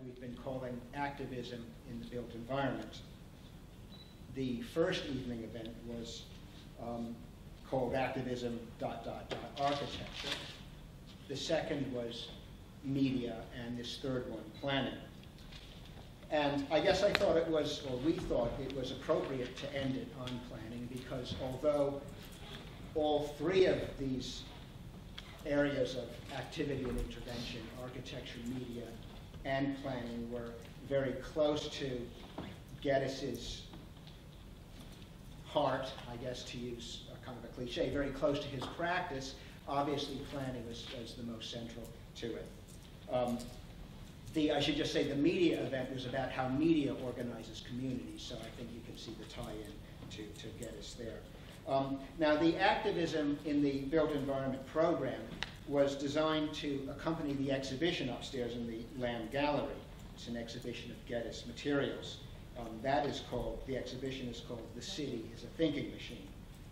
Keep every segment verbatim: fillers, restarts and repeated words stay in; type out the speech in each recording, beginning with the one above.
we've been calling activism in the built environment. The first evening event was um, called activism dot dot dot architecture. The second was media, and this third one, planning. And I guess I thought it was, or we thought it was appropriate to end it on planning, because although all three of these areas of activity and intervention, architecture, media, and planning, were very close to Geddes's heart, I guess to use a kind of a cliche, very close to his practice, obviously planning was, was the most central to it. Um, the, I should just say the media event was about how media organizes communities, so I think you can see the tie-in to, to Geddes there. Um, now, the activism in the built environment program was designed to accompany the exhibition upstairs in the Lamb Gallery. It's an exhibition of Geddes materials. Um, that is called, the exhibition is called The City is a Thinking Machine.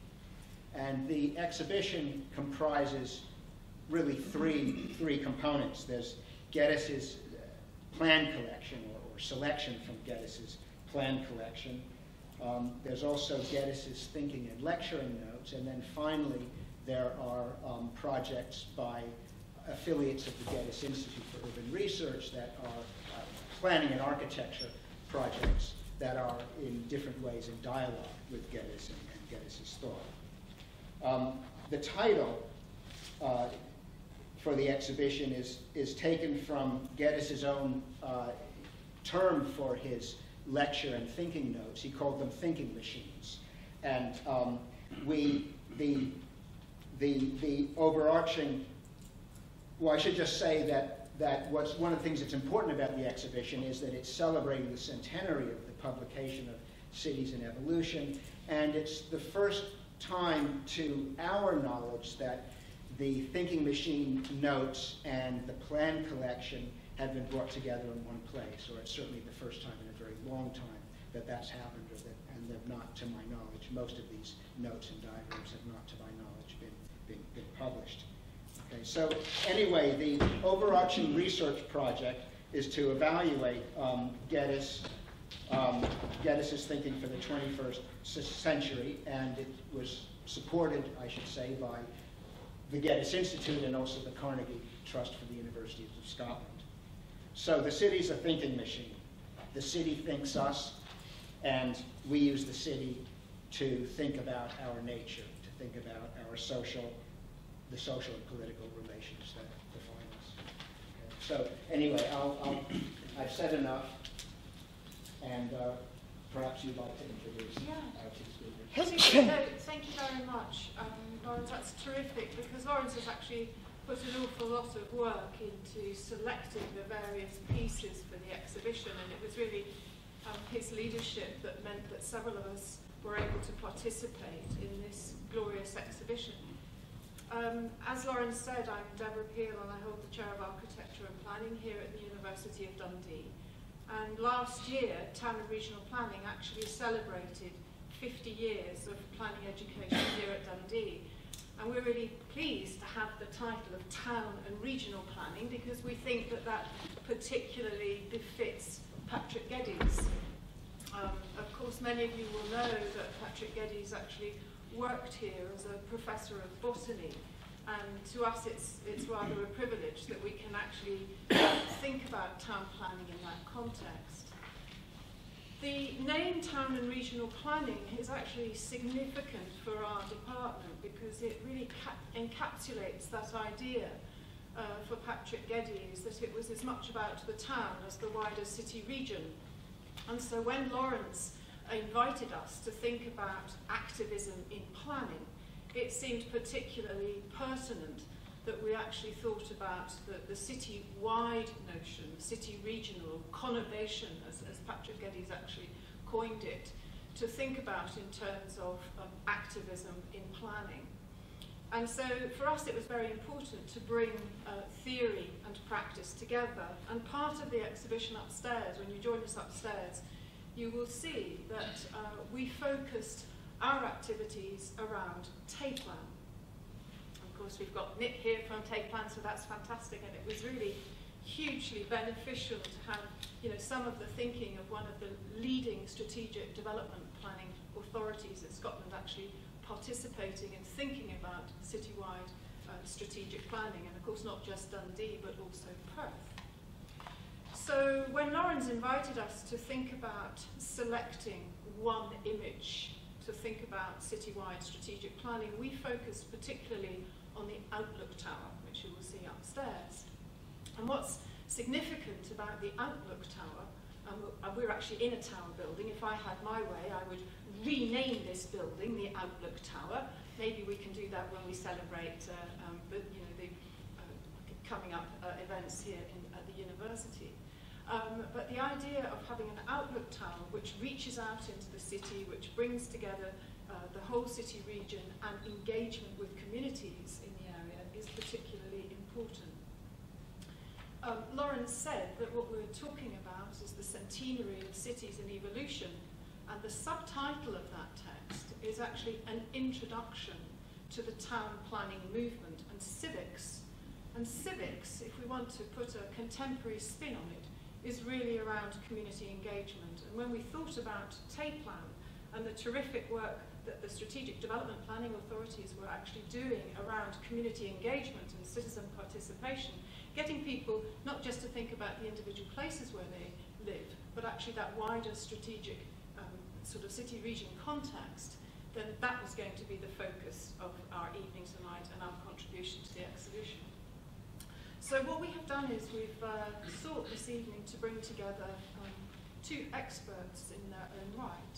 And the exhibition comprises really three, three components. There's Geddes's plan collection, or, or selection from Geddes's plan collection. Um, there's also Geddes's thinking and lecturing notes, and then finally there are um, projects by affiliates of the Geddes Institute for Urban Research that are uh, planning and architecture projects that are in different ways in dialogue with Geddes and, and Geddes's thought. Um, the title uh, for the exhibition is, is taken from Geddes's own uh, term for his lecture and thinking notes. He called them thinking machines. And um, we, the, the, the overarching, well, I should just say that, that what's one of the things that's important about the exhibition is that it's celebrating the centenary of the publication of Cities in Evolution, and it's the first time to our knowledge that the thinking machine notes and the plan collection have been brought together in one place, or it's certainly the first time in a very long time that that's happened, or that, and they've not, to my knowledge, most of these notes and diagrams have not, to my knowledge, been, been, been published. Okay, so anyway, the overarching research project is to evaluate um, Geddes, um, Geddes's thinking for the twenty-first century, and it was supported, I should say, by the Geddes Institute and also the Carnegie Trust for the University of Scotland. So the city's a thinking machine. The city thinks us, and we use the city to think about our nature, to think about our social, the social and political relations that define us. Okay. So anyway, I'll, I'll, I've said enough, and uh, perhaps you'd like to introduce yeah. our two speakers. Thank you, no, thank you very much, um, Lawrence. That's terrific, because Lawrence has actually put an awful lot of work into selecting the various pieces for the exhibition, and it was really um, his leadership that meant that several of us were able to participate in this glorious exhibition. Um, as Lawrence said, I'm Deborah Peel, and I hold the Chair of Architecture and Planning here at the University of Dundee. And last year, Town and Regional Planning actually celebrated fifty years of planning education here at Dundee. And we're really pleased to have the title of Town and Regional Planning, because we think that that particularly befits Patrick Geddes. Um, of course, many of you will know that Patrick Geddes actually worked here as a professor of botany, and to us it's, it's rather a privilege that we can actually think about town planning in that context. The name Town and Regional Planning is actually significant for our department, because it really encapsulates that idea uh, for Patrick Geddes, that it was as much about the town as the wider city region. And so when Lawrence invited us to think about activism in planning, it seemed particularly pertinent that we actually thought about the, the city-wide notion, the city-regional conurbation, as, as Patrick Geddes actually coined it, to think about in terms of um, activism in planning. And so for us it was very important to bring uh, theory and practice together. And part of the exhibition upstairs, when you join us upstairs, you will see that uh, we focused our activities around Tayplan. Of course, we've got Nick here from Tayplan, so that's fantastic, and it was really hugely beneficial to have, you know, some of the thinking of one of the leading strategic development planning authorities in Scotland actually participating and thinking about citywide uh, strategic planning, and of course not just Dundee but also Perth. So when Lauren's invited us to think about selecting one image to think about citywide strategic planning, we focused particularly on the Outlook Tower, which you will see upstairs. And what's significant about the Outlook Tower, um, we're actually in a tower building. If I had my way, I would rename this building the Outlook Tower. Maybe we can do that when we celebrate uh, um, but, you know, the uh, coming up uh, events here in, at the university. Um, but the idea of having an Outlook Tower which reaches out into the city, which brings together uh, the whole city region and engagement with communities in the area is particularly important. Um, Lauren said that what we're talking about is the centenary of cities in evolution, and the subtitle of that text is actually an introduction to the town planning movement and civics. And civics, if we want to put a contemporary spin on it, is really around community engagement. And when we thought about TAPLAN and the terrific work that the strategic development planning authorities were actually doing around community engagement and citizen participation, getting people not just to think about the individual places where they live, but actually that wider strategic um, sort of city region context, then that was going to be the focus of our evening tonight and our contribution to the exhibition. So what we have done is we've uh, sought this evening to bring together um, two experts in their own right.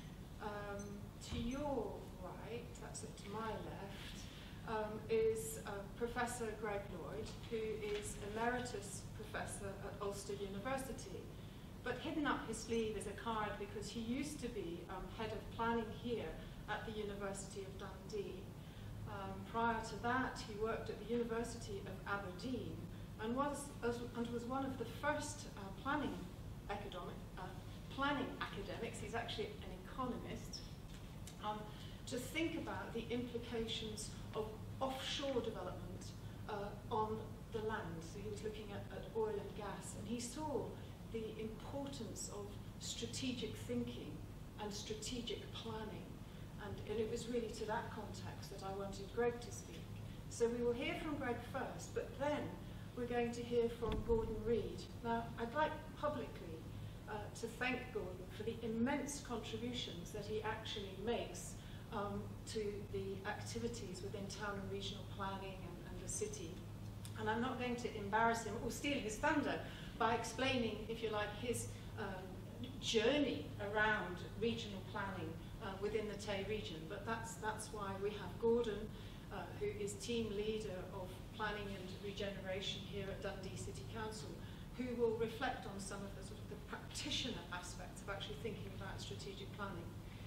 Um, to your right, that's it to my left, um, is uh, Professor Greg Lloyd, who is Emeritus Professor at Ulster University. But hidden up his sleeve is a card because he used to be um, Head of Planning here at the University of Dundee. Um, prior to that, he worked at the University of Aberdeen and was, as, and was one of the first uh, planning, academic, uh, planning academics, he's actually an economist, um, to think about the implications of offshore development uh, on the land. So he was looking at, at oil and gas, and he saw the importance of strategic thinking and strategic planning. And, and it was really to that context that I wanted Greg to speak. So we will hear from Greg first, but then we're going to hear from Gordon Reid. Now, I'd like publicly uh, to thank Gordon for the immense contributions that he actually makes um, to the activities within town and regional planning and, and the city. And I'm not going to embarrass him or steal his thunder by explaining, if you like, his um, journey around regional planning Uh, within the Tay region, but that's, that's why we have Gordon, uh, who is team leader of planning and regeneration here at Dundee City Council, who will reflect on some of the sort of the practitioner aspects of actually thinking about strategic planning.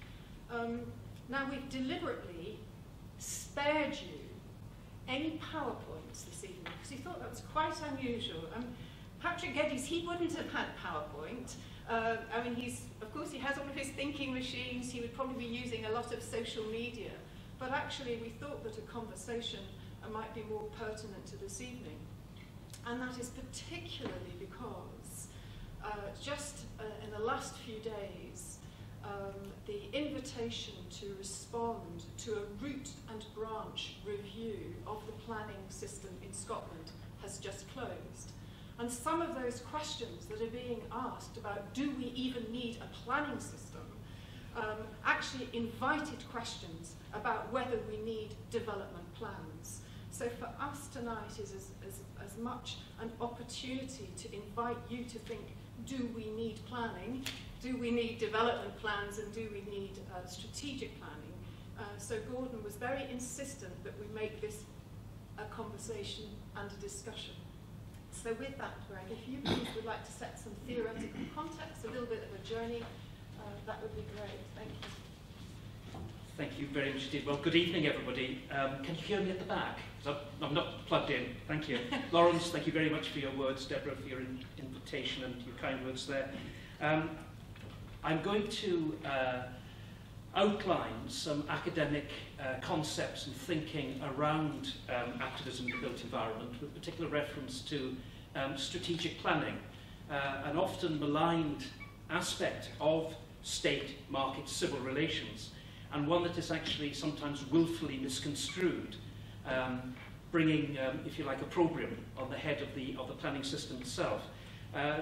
Um, now we've deliberately spared you any PowerPoints this evening, because we thought that was quite unusual. Um, Patrick Geddes, he wouldn't have had PowerPoint. Uh, I mean, he's, of course, he has all of his thinking machines. He would probably be using a lot of social media. But actually, we thought that a conversation uh, might be more pertinent to this evening. And that is particularly because uh, just uh, in the last few days, um, the invitation to respond to a root and branch review of the planning system in Scotland has just closed. And some of those questions that are being asked about do we even need a planning system um, actually invited questions about whether we need development plans. So for us tonight is as, as, as much an opportunity to invite you to think, do we need planning? Do we need development plans, and do we need uh, strategic planning? Uh, so Gordon was very insistent that we make this a conversation and a discussion. So with that, Greg, if you please would like to set some theoretical context, a little bit of a journey, uh, that would be great. Thank you. Thank you very much indeed. Well, good evening, everybody. Um, can you hear me at the back? So I'm not plugged in. Thank you. Lawrence, thank you very much for your words. Deborah, for your in invitation and your kind words there. Um, I'm going to uh, outline some academic uh, concepts and thinking around um, activism in the built environment, with particular reference to um, strategic planning, uh, an often maligned aspect of state market civil relations, and one that is actually sometimes willfully misconstrued, um, bringing, um, if you like, opprobrium on the head of the, of the planning system itself. Uh,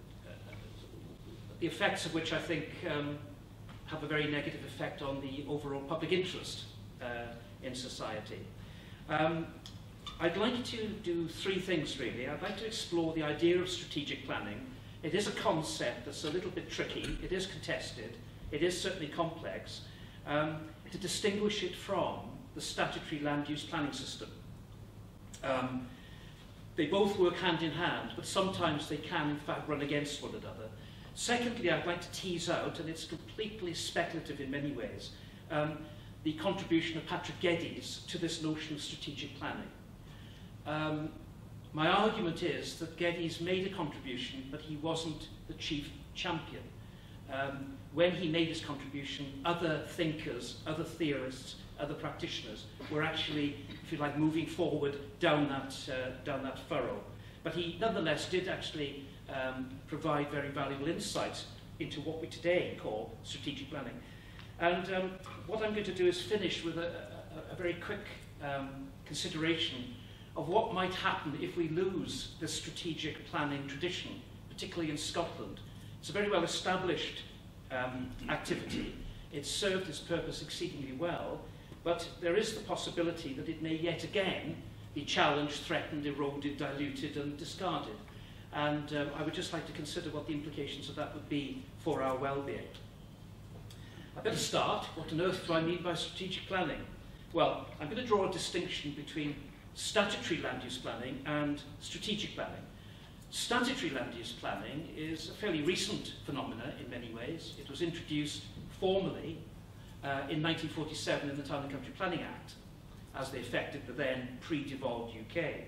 the effects of which I think um, have a very negative effect on the overall public interest uh, in society. Um, I'd like to do three things really. I'd like to explore the idea of strategic planning. It is a concept that's a little bit tricky, it is contested, it is certainly complex, um, to distinguish it from the statutory land use planning system. Um, they both work hand in hand, but sometimes they can in fact run against one another. Secondly, I'd like to tease out, and it's completely speculative in many ways, um, the contribution of Patrick Geddes to this notion of strategic planning. Um, my argument is that Geddes made a contribution, but he wasn't the chief champion. Um, when he made his contribution, other thinkers, other theorists, other practitioners were actually, if you like, moving forward down that, uh, down that furrow. But he nonetheless did actually um, provide very valuable insights into what we today call strategic planning. And um, what I'm going to do is finish with a, a, a very quick um, consideration of what might happen if we lose this strategic planning tradition, particularly in Scotland. It's a very well established um, activity. It's served its purpose exceedingly well, but there is the possibility that it may yet again be challenged, threatened, eroded, diluted and discarded. And um, I would just like to consider what the implications of that would be for our well-being. I better start. What on earth do I mean by strategic planning? Well, I'm going to draw a distinction between statutory land use planning and strategic planning. Statutory land use planning is a fairly recent phenomenon in many ways. It was introduced formally uh, in nineteen forty-seven in the Town and Country Planning Act as they affected the then pre-devolved U K.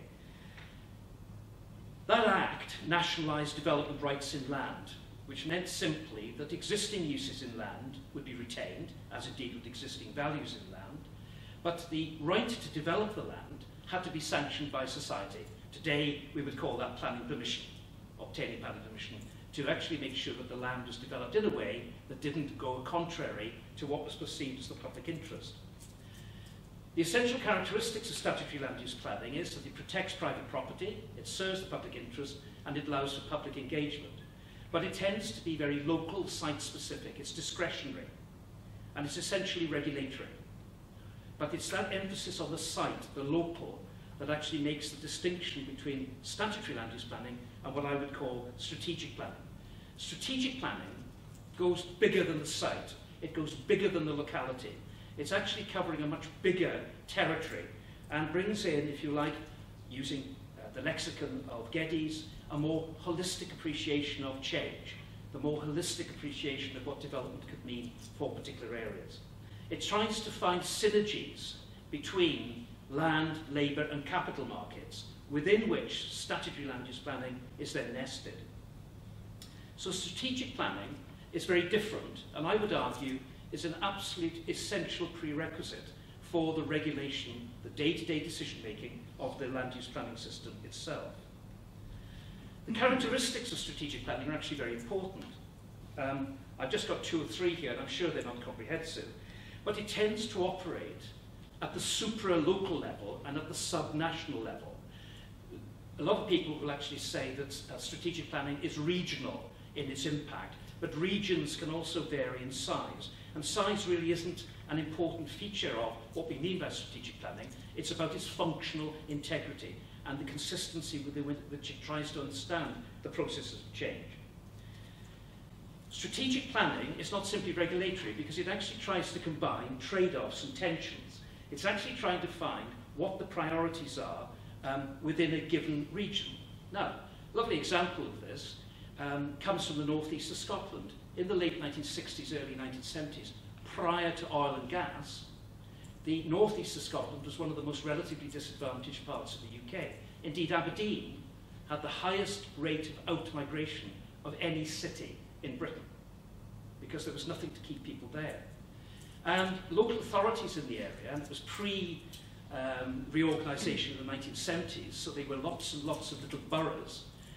That act nationalised development rights in land, which meant simply that existing uses in land would be retained, as indeed would existing values in land, but the right to develop the land had to be sanctioned by society. Today, we would call that planning permission, obtaining planning permission, to actually make sure that the land was developed in a way that didn't go contrary to what was perceived as the public interest. The essential characteristics of statutory land use planning is that it protects private property, it serves the public interest, and it allows for public engagement. But it tends to be very local, site-specific, it's discretionary, and it's essentially regulatory. But it's that emphasis on the site, the local, that actually makes the distinction between statutory land use planning and what I would call strategic planning. Strategic planning goes bigger than the site, it goes bigger than the locality. It's actually covering a much bigger territory and brings in, if you like, using uh, the lexicon of Geddes, a more holistic appreciation of change, the more holistic appreciation of what development could mean for particular areas. It tries to find synergies between land, labour and capital markets, within which statutory land use planning is then nested. So strategic planning is very different, and I would argue is an absolute essential prerequisite for the regulation, the day-to-day decision-making of the land use planning system itself. The characteristics of strategic planning are actually very important. Um, I've just got two or three here, and I'm sure they're not comprehensive, but it tends to operate at the supra-local level and at the sub-national level. A lot of people will actually say that uh, strategic planning is regional in its impact, but regions can also vary in size. And size really isn't an important feature of what we mean by strategic planning. It's about its functional integrity and the consistency with which it tries to understand the processes of change. Strategic planning is not simply regulatory because it actually tries to combine trade-offs and tensions. It's actually trying to find what the priorities are um, within a given region. Now, a lovely example of this um, comes from the northeast of Scotland. In the late nineteen sixties, early nineteen seventies, prior to oil and gas, the northeast of Scotland was one of the most relatively disadvantaged parts of the U K. Indeed, Aberdeen had the highest rate of out-migration of any city in Britain, because there was nothing to keep people there. And local authorities in the area, and it was pre-reorganisation um, in the nineteen seventies, so they were lots and lots of little boroughs,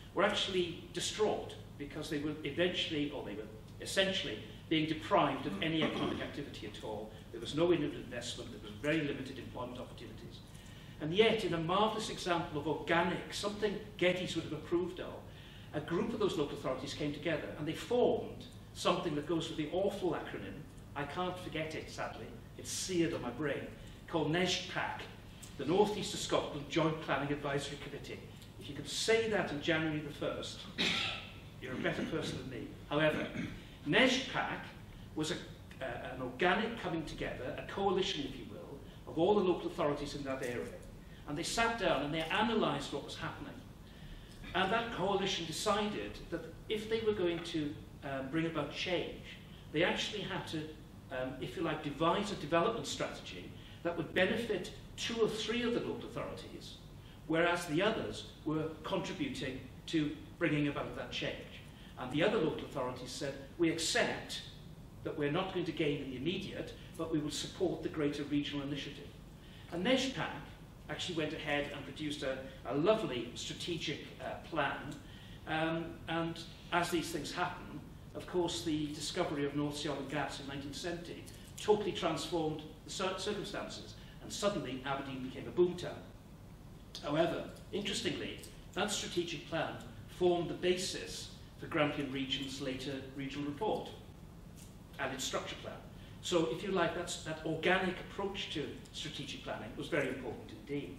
were actually distraught because they were eventually, or they were essentially, being deprived of any economic activity at all. There was no investment, there was very limited employment opportunities. And yet, in a marvellous example of organic, something Geddes would have approved of, a group of those local authorities came together and they formed something that goes with the awful acronym, I can't forget it sadly, it's seared on my brain, called NESPAC, the North East of Scotland Joint Planning Advisory Committee. If you could say that on January the first, you're a better person than me. However, NESPAC was a, uh, an organic coming together, a coalition, if you will, of all the local authorities in that area. And they sat down and they analysed what was happening. And that coalition decided that if they were going to um, bring about change, they actually had to, um, if you like, devise a development strategy that would benefit two or three of the local authorities, whereas the others were contributing to bringing about that change. And the other local authorities said, we accept that we're not going to gain in the immediate, but we will support the greater regional initiative. And NESPAC actually went ahead and produced a, a lovely strategic uh, plan. Um, and as these things happen, of course, the discovery of North Sea oil and gas in nineteen seventy totally transformed the circumstances, and suddenly Aberdeen became a boomtown. However, interestingly, that strategic plan formed the basis for Grampian Region's later regional report and its structure plan. So, if you like, that's, that organic approach to strategic planning was very important indeed.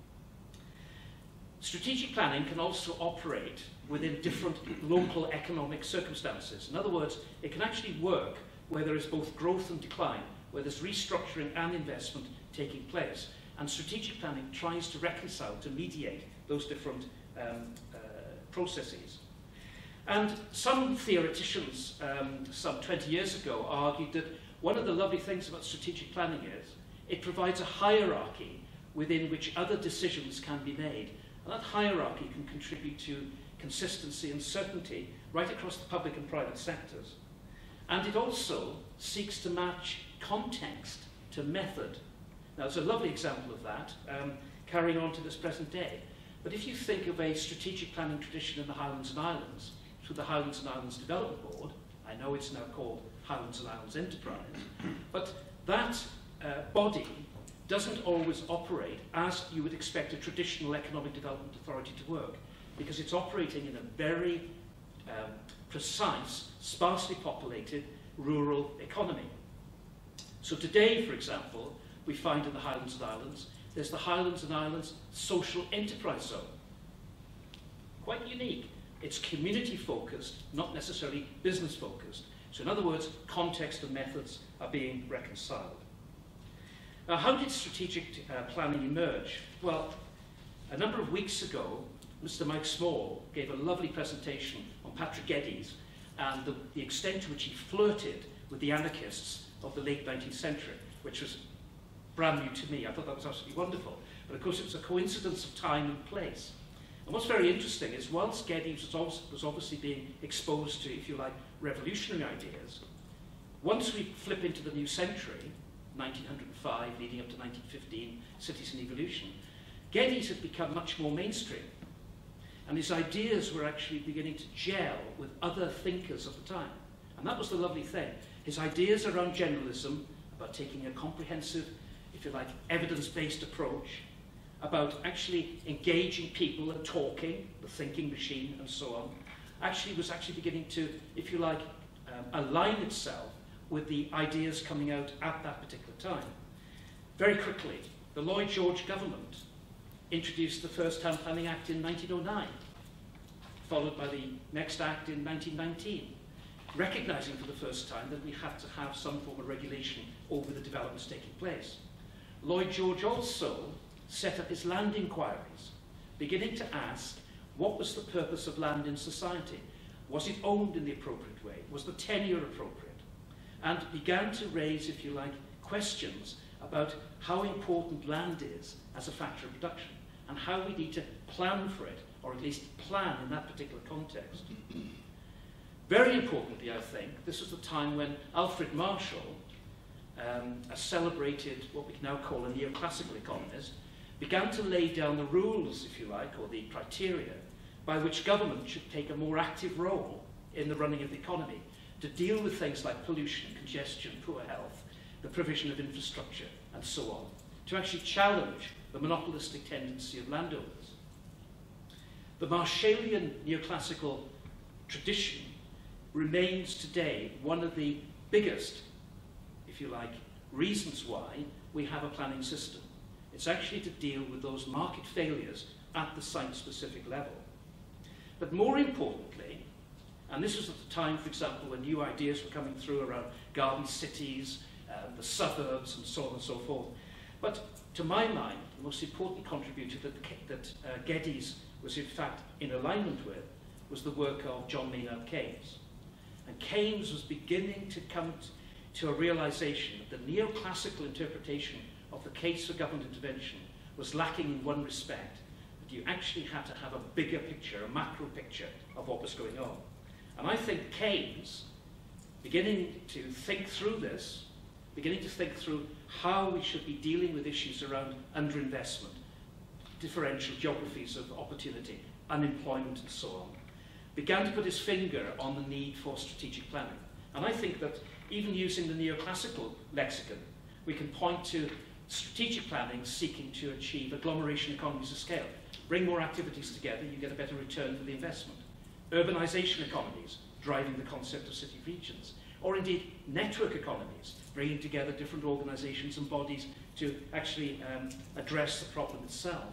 Strategic planning can also operate within different local economic circumstances. In other words, it can actually work where there is both growth and decline, where there's restructuring and investment taking place. And strategic planning tries to reconcile, to mediate those different um, uh, processes. And some theoreticians, um, some twenty years ago, argued that one of the lovely things about strategic planning is it provides a hierarchy within which other decisions can be made. And that hierarchy can contribute to consistency and certainty right across the public and private sectors. And it also seeks to match context to method. Now, there's a lovely example of that, um, carrying on to this present day. But if you think of a strategic planning tradition in the Highlands and Islands, through the Highlands and Islands Development Board, I know it's now called Highlands and Islands Enterprise, but that uh, body doesn't always operate as you would expect a traditional economic development authority to work, because it's operating in a very um, precise, sparsely populated rural economy. So today, for example, we find in the Highlands and Islands, there's the Highlands and Islands Social Enterprise Zone. Quite unique. It's community-focused, not necessarily business-focused. So in other words, context and methods are being reconciled. Now, how did strategic uh, planning emerge? Well, a number of weeks ago, Mister Mike Small gave a lovely presentation on Patrick Geddes and the, the extent to which he flirted with the anarchists of the late nineteenth century, which was brand new to me. I thought that was absolutely wonderful. But of course, it was a coincidence of time and place. And what's very interesting is whilst Geddes was, also, was obviously being exposed to, if you like, revolutionary ideas, once we flip into the new century, nineteen oh five leading up to nineteen fifteen, Cities in Evolution, Geddes had become much more mainstream. And his ideas were actually beginning to gel with other thinkers of the time. And that was the lovely thing. His ideas around generalism, about taking a comprehensive, if you like, evidence-based approach, about actually engaging people and talking, the thinking machine and so on, actually was actually beginning to, if you like, um, align itself with the ideas coming out at that particular time. Very quickly, the Lloyd George government introduced the first Town Planning Act in nineteen oh nine, followed by the next act in nineteen nineteen, recognising for the first time that we had to have some form of regulation over the developments taking place. Lloyd George also set up his land inquiries, beginning to ask what was the purpose of land in society? Was it owned in the appropriate way? Was the tenure appropriate? And began to raise, if you like, questions about how important land is as a factor of production and how we need to plan for it, or at least plan in that particular context. Very importantly, I think, this was the time when Alfred Marshall, um, a celebrated, what we can now call a neoclassical economist, began to lay down the rules, if you like, or the criteria, by which government should take a more active role in the running of the economy to deal with things like pollution, congestion, poor health, the provision of infrastructure, and so on, to actually challenge the monopolistic tendency of landowners. The Marshallian neoclassical tradition remains today one of the biggest, if you like, reasons why we have a planning system. It's actually to deal with those market failures at the site-specific level. But more importantly, and this was at the time, for example, when new ideas were coming through around garden cities, uh, the suburbs, and so on and so forth. But to my mind, the most important contributor that, that uh, Geddes was in fact in alignment with was the work of John Maynard Keynes. And Keynes was beginning to come to a realization that the neoclassical interpretation of the case for government intervention was lacking in one respect, that you actually had to have a bigger picture, a macro picture of what was going on. And I think Keynes, beginning to think through this, beginning to think through how we should be dealing with issues around underinvestment, differential geographies of opportunity, unemployment and so on, began to put his finger on the need for strategic planning. And I think that even using the neoclassical lexicon, we can point to strategic planning seeking to achieve agglomeration economies of scale. Bring more activities together, you get a better return for the investment. Urbanization economies, driving the concept of city regions. Or indeed, network economies, bringing together different organizations and bodies to actually um, address the problem itself.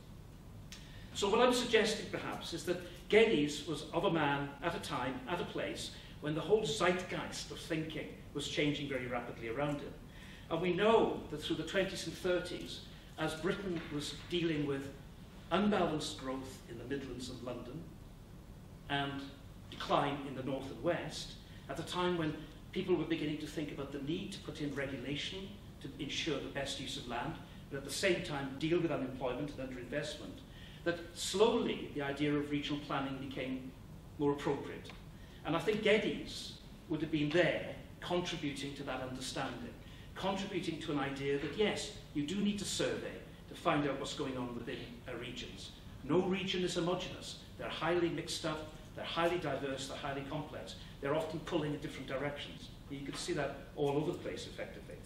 So what I'm suggesting, perhaps, is that Geddes was of a man at a time, at a place, when the whole zeitgeist of thinking was changing very rapidly around him. And we know that through the twenties and thirties, as Britain was dealing with unbalanced growth in the Midlands and London, and decline in the north and west, at a time when people were beginning to think about the need to put in regulation to ensure the best use of land, but at the same time deal with unemployment and underinvestment, that slowly the idea of regional planning became more appropriate. And I think Geddes would have been there contributing to that understanding, contributing to an idea that yes, you do need to survey to find out what's going on within uh, regions. No region is homogeneous. They're highly mixed up, they're highly diverse, they're highly complex. They're often pulling in different directions. You can see that all over the place, effectively.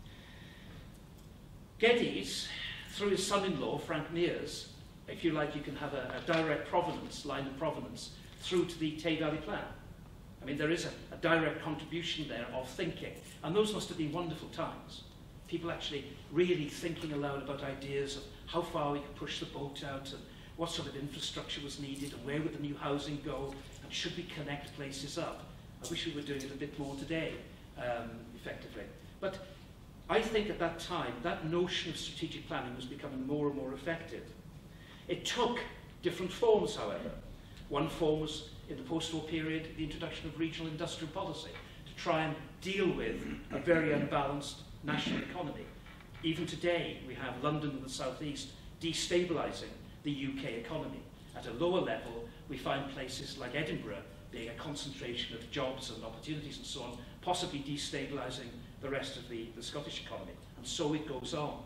Geddes, through his son-in-law, Frank Mears, if you like, you can have a, a direct provenance, line of provenance, through to the Tay Valley Plan. I mean, there is a, a direct contribution there of thinking. And those must have been wonderful times. People actually really thinking aloud about ideas of how far we could push the boat out and what sort of infrastructure was needed and where would the new housing go and should we connect places up. I wish we were doing it a bit more today, um, effectively. But I think at that time, that notion of strategic planning was becoming more and more effective. It took different forms, however. One form was, in the post-war period, the introduction of regional industrial policy to try and deal with a very unbalanced national economy. Even today, we have London and the southeast destabilising the U K economy. At a lower level, we find places like Edinburgh being a concentration of jobs and opportunities and so on, possibly destabilising the rest of the, the Scottish economy. And so it goes on.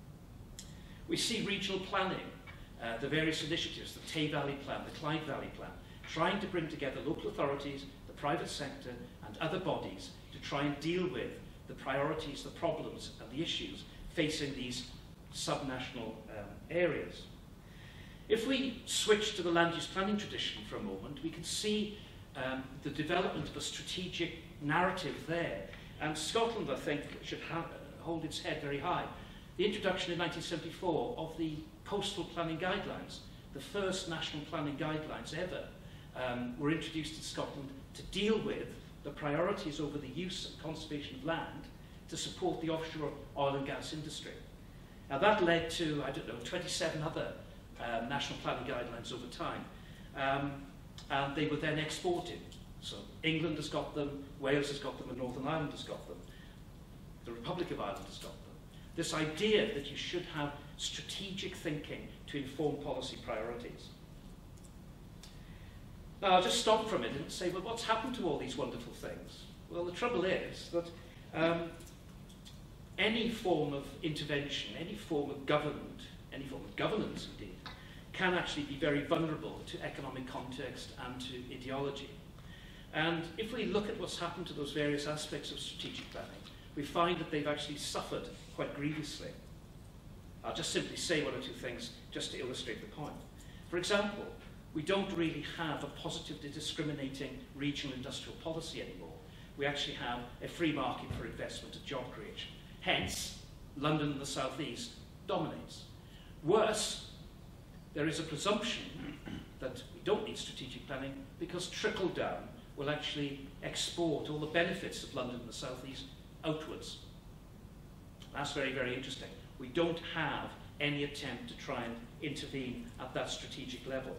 We see regional planning, uh, the various initiatives, the Tay Valley Plan, the Clyde Valley Plan, trying to bring together local authorities, the private sector, and other bodies to try and deal with the priorities, the problems, and the issues facing these subnational um, areas. If we switch to the land use planning tradition for a moment, we can see um, the development of a strategic narrative there. And Scotland, I think, should have, hold its head very high. The introduction in nineteen seventy-four of the coastal planning guidelines, the first national planning guidelines ever, um, were introduced in Scotland to deal with the priorities over the use and conservation of land to support the offshore oil and gas industry. Now that led to, I don't know, twenty-seven other um, national planning guidelines over time, um, and they were then exported. So England has got them, Wales has got them, and Northern Ireland has got them. The Republic of Ireland has got them. This idea that you should have strategic thinking to inform policy priorities. Now, I'll just stop for a minute and say, well, what's happened to all these wonderful things? Well, the trouble is that um, any form of intervention, any form of government, any form of governance, indeed, can actually be very vulnerable to economic context and to ideology. And if we look at what's happened to those various aspects of strategic planning, we find that they've actually suffered quite grievously. I'll just simply say one or two things just to illustrate the point. For example, we don't really have a positively discriminating regional industrial policy anymore. We actually have a free market for investment and job creation. Hence, London and the South East dominates. Worse, there is a presumption that we don't need strategic planning because trickle-down will actually export all the benefits of London and the South East outwards. That's very, very interesting. We don't have any attempt to try and intervene at that strategic level.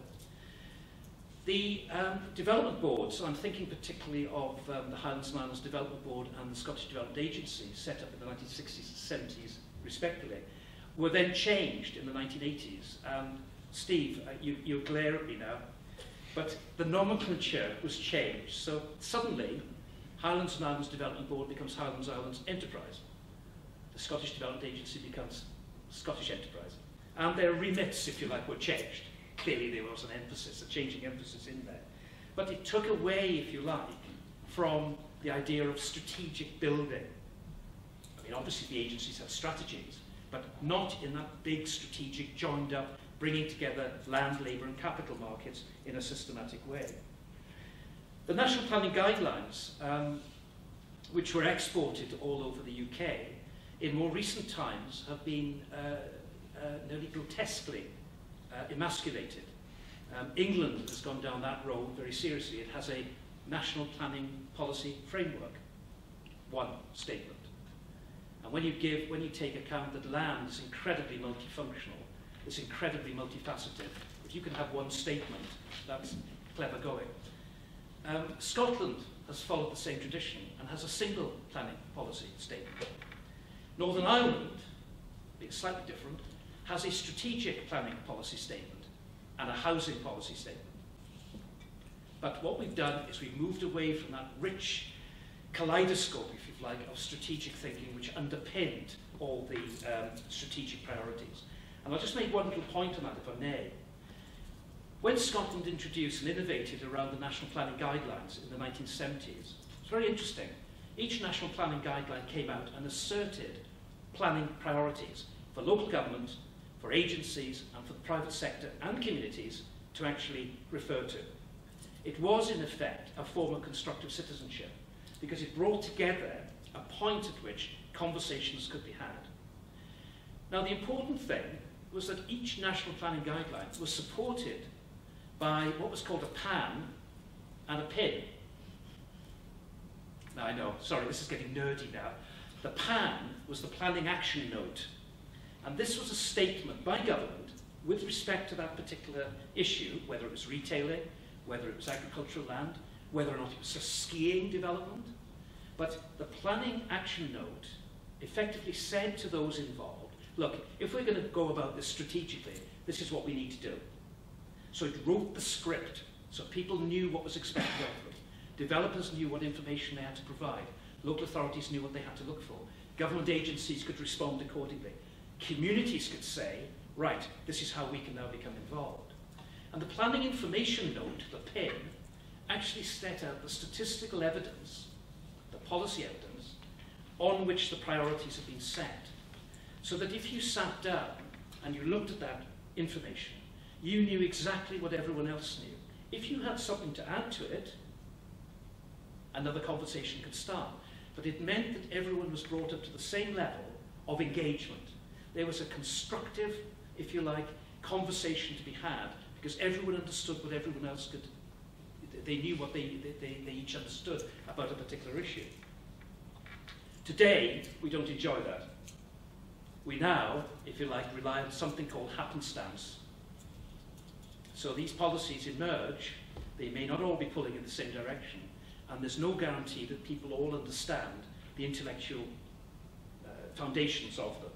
The um, development boards, I'm thinking particularly of um, the Highlands and Islands Development Board and the Scottish Development Agency, set up in the nineteen sixties and seventies respectively, were then changed in the nineteen eighties. Um, Steve, uh, you, you glare at me now, but the nomenclature was changed. So suddenly, Highlands and Islands Development Board becomes Highlands and Islands Enterprise. The Scottish Development Agency becomes Scottish Enterprise. And their remits, if you like, were changed. Clearly there was an emphasis, a changing emphasis in there. But it took away, if you like, from the idea of strategic building. I mean, obviously the agencies have strategies, but not in that big strategic, joined up, bringing together land, labour and capital markets in a systematic way. The National Planning Guidelines, um, which were exported all over the U K, in more recent times have been uh, uh, nearly grotesquely uh, emasculated. Um, England has gone down that road very seriously. It has a national planning policy framework, one statement. And when you give, when you take account that land is incredibly multifunctional, it's incredibly multifaceted, if you can have one statement, that's clever going. Um, Scotland has followed the same tradition and has a single planning policy statement. Northern Ireland, being slightly different, has a strategic planning policy statement and a housing policy statement. But what we've done is we've moved away from that rich kaleidoscope, if you like, of strategic thinking which underpinned all the um, strategic priorities. And I'll just make one little point on that, if I may. When Scotland introduced and innovated around the National Planning Guidelines in the nineteen seventies, it's very interesting. Each National Planning Guideline came out and asserted planning priorities for local government, for agencies, and for the private sector and communities to actually refer to. It was, in effect, a form of constructive citizenship because it brought together a point at which conversations could be had. Now, the important thing was that each National Planning Guideline was supported by what was called a pan and a pin. Now, I know, sorry, this is getting nerdy now. The pan was the planning action note. And this was a statement by government with respect to that particular issue, whether it was retailing, whether it was agricultural land, whether or not it was a skiing development. But the planning action note effectively said to those involved, look, if we're going to go about this strategically, this is what we need to do. So it wrote the script, so people knew what was expected of them. Developers knew what information they had to provide. Local authorities knew what they had to look for. Government agencies could respond accordingly. Communities could say, right, this is how we can now become involved. And the planning information note, the P I N, actually set out the statistical evidence, the policy evidence, on which the priorities have been set. So that if you sat down and you looked at that information, you knew exactly what everyone else knew. If you had something to add to it, another conversation could start. But it meant that everyone was brought up to the same level of engagement. There was a constructive, if you like, conversation to be had because everyone understood what everyone else could, they knew what they, they, they each understood about a particular issue. Today, we don't enjoy that. We now, if you like, rely on something called happenstance. So these policies emerge, they may not all be pulling in the same direction, and there's no guarantee that people all understand the intellectual uh, foundations of them.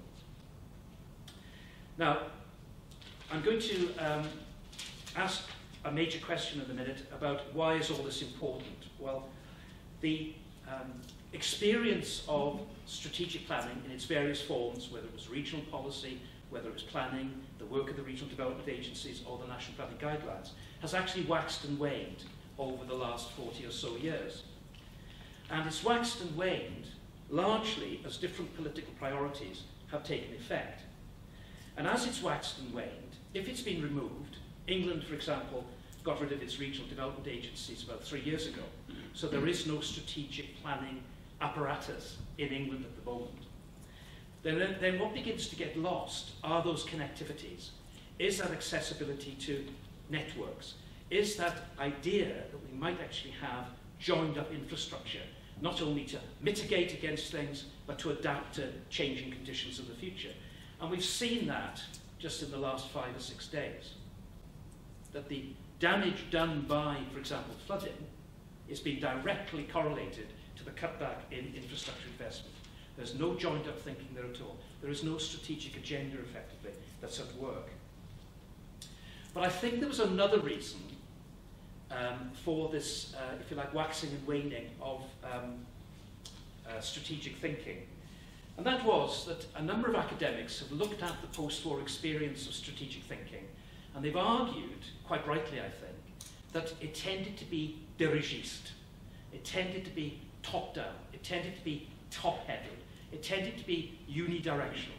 Now, I'm going to um, ask a major question in a minute about why is all this important? Well, the um, experience of strategic planning in its various forms, whether it was regional policy, whether it's planning, the work of the regional development agencies, or the national planning guidelines, has actually waxed and waned over the last forty or so years. And it's waxed and waned largely as different political priorities have taken effect. And as it's waxed and waned, if it's been removed, England, for example, got rid of its regional development agencies about three years ago. So there is no strategic planning apparatus in England at the moment. Then, then what begins to get lost are those connectivities. Is that accessibility to networks? Is that idea that we might actually have joined up infrastructure, not only to mitigate against things, but to adapt to changing conditions of the future? And we've seen that just in the last five or six days. That the damage done by, for example, flooding is being directly correlated to the cutback in infrastructure investment. There's no joined up thinking there at all. There is no strategic agenda, effectively, that's at work. But I think there was another reason um, for this, uh, if you like, waxing and waning of um, uh, strategic thinking. And that was that a number of academics have looked at the post-war experience of strategic thinking, and they've argued, quite rightly I think, that it tended to be dirigiste. It tended to be top-down. It tended to be top-heavy. It tended to be unidirectional.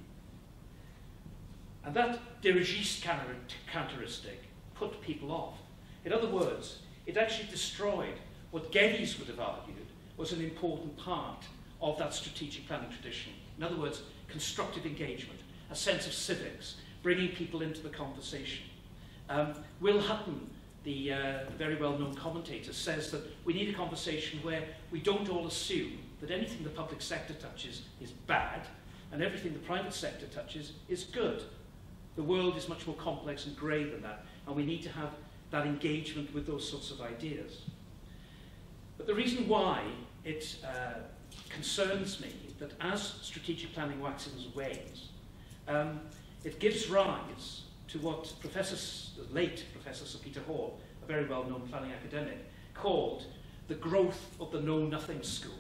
And that dirigiste characteristic put people off. In other words, it actually destroyed what Geddes would have argued was an important part of that strategic planning tradition. In other words, constructive engagement, a sense of civics, bringing people into the conversation. Um, Will Hutton, the, uh, the very well-known commentator, says that we need a conversation where we don't all assume that anything the public sector touches is bad and everything the private sector touches is good. The world is much more complex and grey than that, and we need to have that engagement with those sorts of ideas. But the reason why it uh, concerns me that as strategic planning waxes and wanes, um, it gives rise to what Professor, the late Professor Sir Peter Hall, a very well-known planning academic, called the growth of the know-nothing school.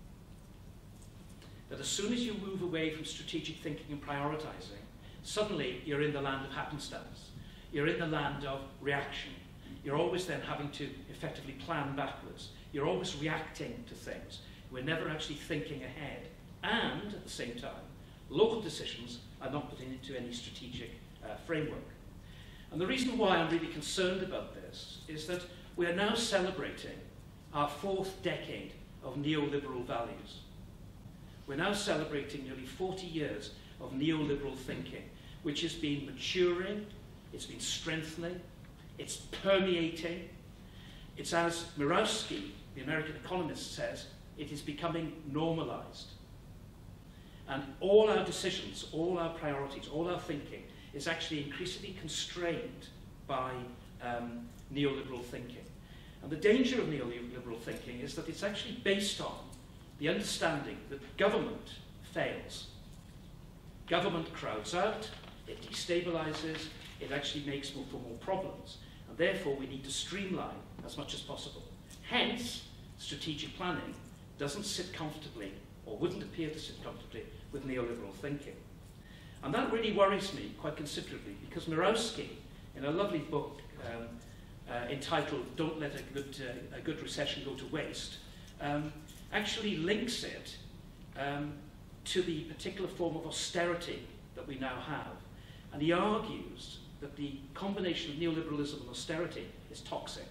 That as soon as you move away from strategic thinking and prioritising, suddenly you're in the land of happenstance. You're in the land of reaction. You're always then having to effectively plan backwards. You're always reacting to things. We're never actually thinking ahead. And at the same time, local decisions are not put into any strategic uh, framework. And the reason why I'm really concerned about this is that we are now celebrating our fourth decade of neoliberal values. We're now celebrating nearly forty years of neoliberal thinking, which has been maturing, it's been strengthening, it's permeating. It's, as Mirowski, the American economist, says, it is becoming normalized. And all our decisions, all our priorities, all our thinking is actually increasingly constrained by um, neoliberal thinking. And the danger of neoliberal thinking is that it's actually based on the understanding that government fails. Government crowds out, it destabilizes, it actually makes more, for more problems. And therefore we need to streamline as much as possible. Hence, strategic planning doesn't sit comfortably, or wouldn't appear to sit comfortably, with neoliberal thinking. And that really worries me quite considerably, because Mirowski, in a lovely book um, uh, entitled Don't Let a Good, uh, a Good Recession Go to Waste, um, actually links it um, to the particular form of austerity that we now have. And he argues that the combination of neoliberalism and austerity is toxic.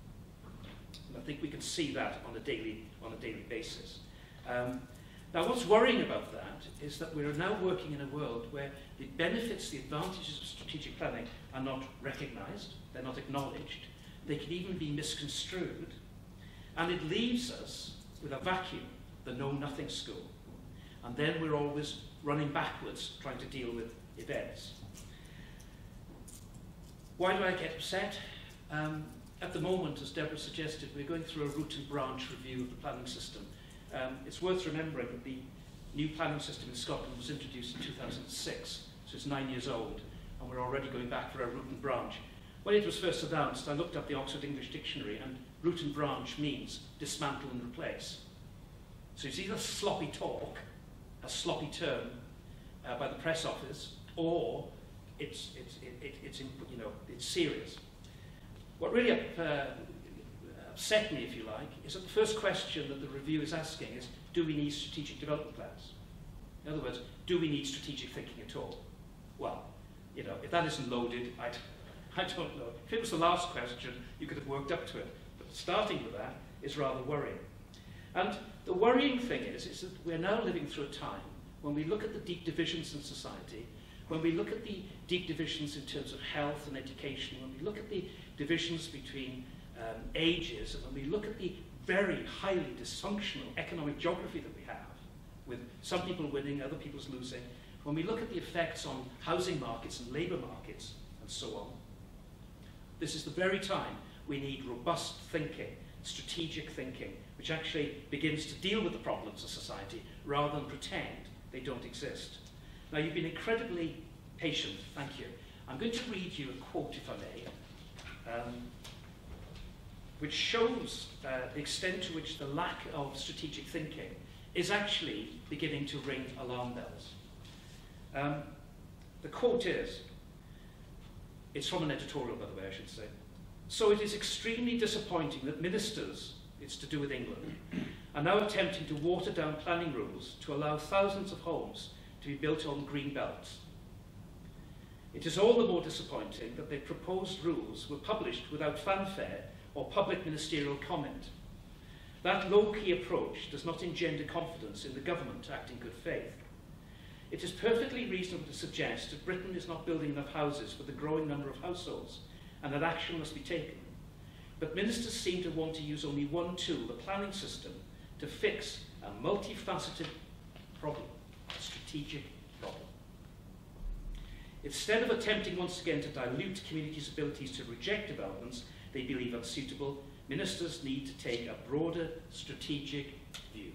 And I think we can see that on a daily, on a daily basis. Um, now, what's worrying about that is that we are now working in a world where the benefits, the advantages of strategic planning are not recognised, they're not acknowledged, they can even be misconstrued, and it leaves us with a vacuum, the know-nothing school. And then we're always running backwards, trying to deal with events. Why do I get upset? Um, at the moment, as Deborah suggested, we're going through a root and branch review of the planning system. Um, it's worth remembering that the new planning system in Scotland was introduced in two thousand six, so it's nine years old, and we're already going back for a root and branch. When it was first announced, I looked up the Oxford English Dictionary, and root and branch means dismantle and replace. So it's either sloppy talk, a sloppy term uh, by the press office, or it's, it's, it, it, it's, in, you know, it's serious. What really uh, upset me, if you like, is that the first question that the review is asking is, do we need strategic development plans? In other words, do we need strategic thinking at all? Well, you know, if that isn't loaded, I, I don't know. If it was the last question, you could have worked up to it. But starting with that is rather worrying. And the worrying thing is, is that we're now living through a time when we look at the deep divisions in society, when we look at the deep divisions in terms of health and education, when we look at the divisions between um, ages, and when we look at the very highly dysfunctional economic geography that we have, with some people winning, other people losing, when we look at the effects on housing markets and labour markets, and so on, this is the very time we need robust thinking, strategic thinking, which actually begins to deal with the problems of society rather than pretend they don't exist. Now, you've been incredibly patient, thank you. I'm going to read you a quote, if I may, um, which shows uh, the extent to which the lack of strategic thinking is actually beginning to ring alarm bells. Um, the quote is, it's from an editorial, by the way, I should say. So it is extremely disappointing that ministers, it's to do with England, are now attempting to water down planning rules to allow thousands of homes to be built on green belts. It is all the more disappointing that the proposed rules were published without fanfare or public ministerial comment. That low-key approach does not engender confidence in the government to act in good faith. It is perfectly reasonable to suggest that Britain is not building enough houses for the growing number of households and that action must be taken. But ministers seem to want to use only one tool, the planning system, to fix a multifaceted problem, a strategic problem. Instead of attempting once again to dilute communities' abilities to reject developments they believe unsuitable, ministers need to take a broader strategic view.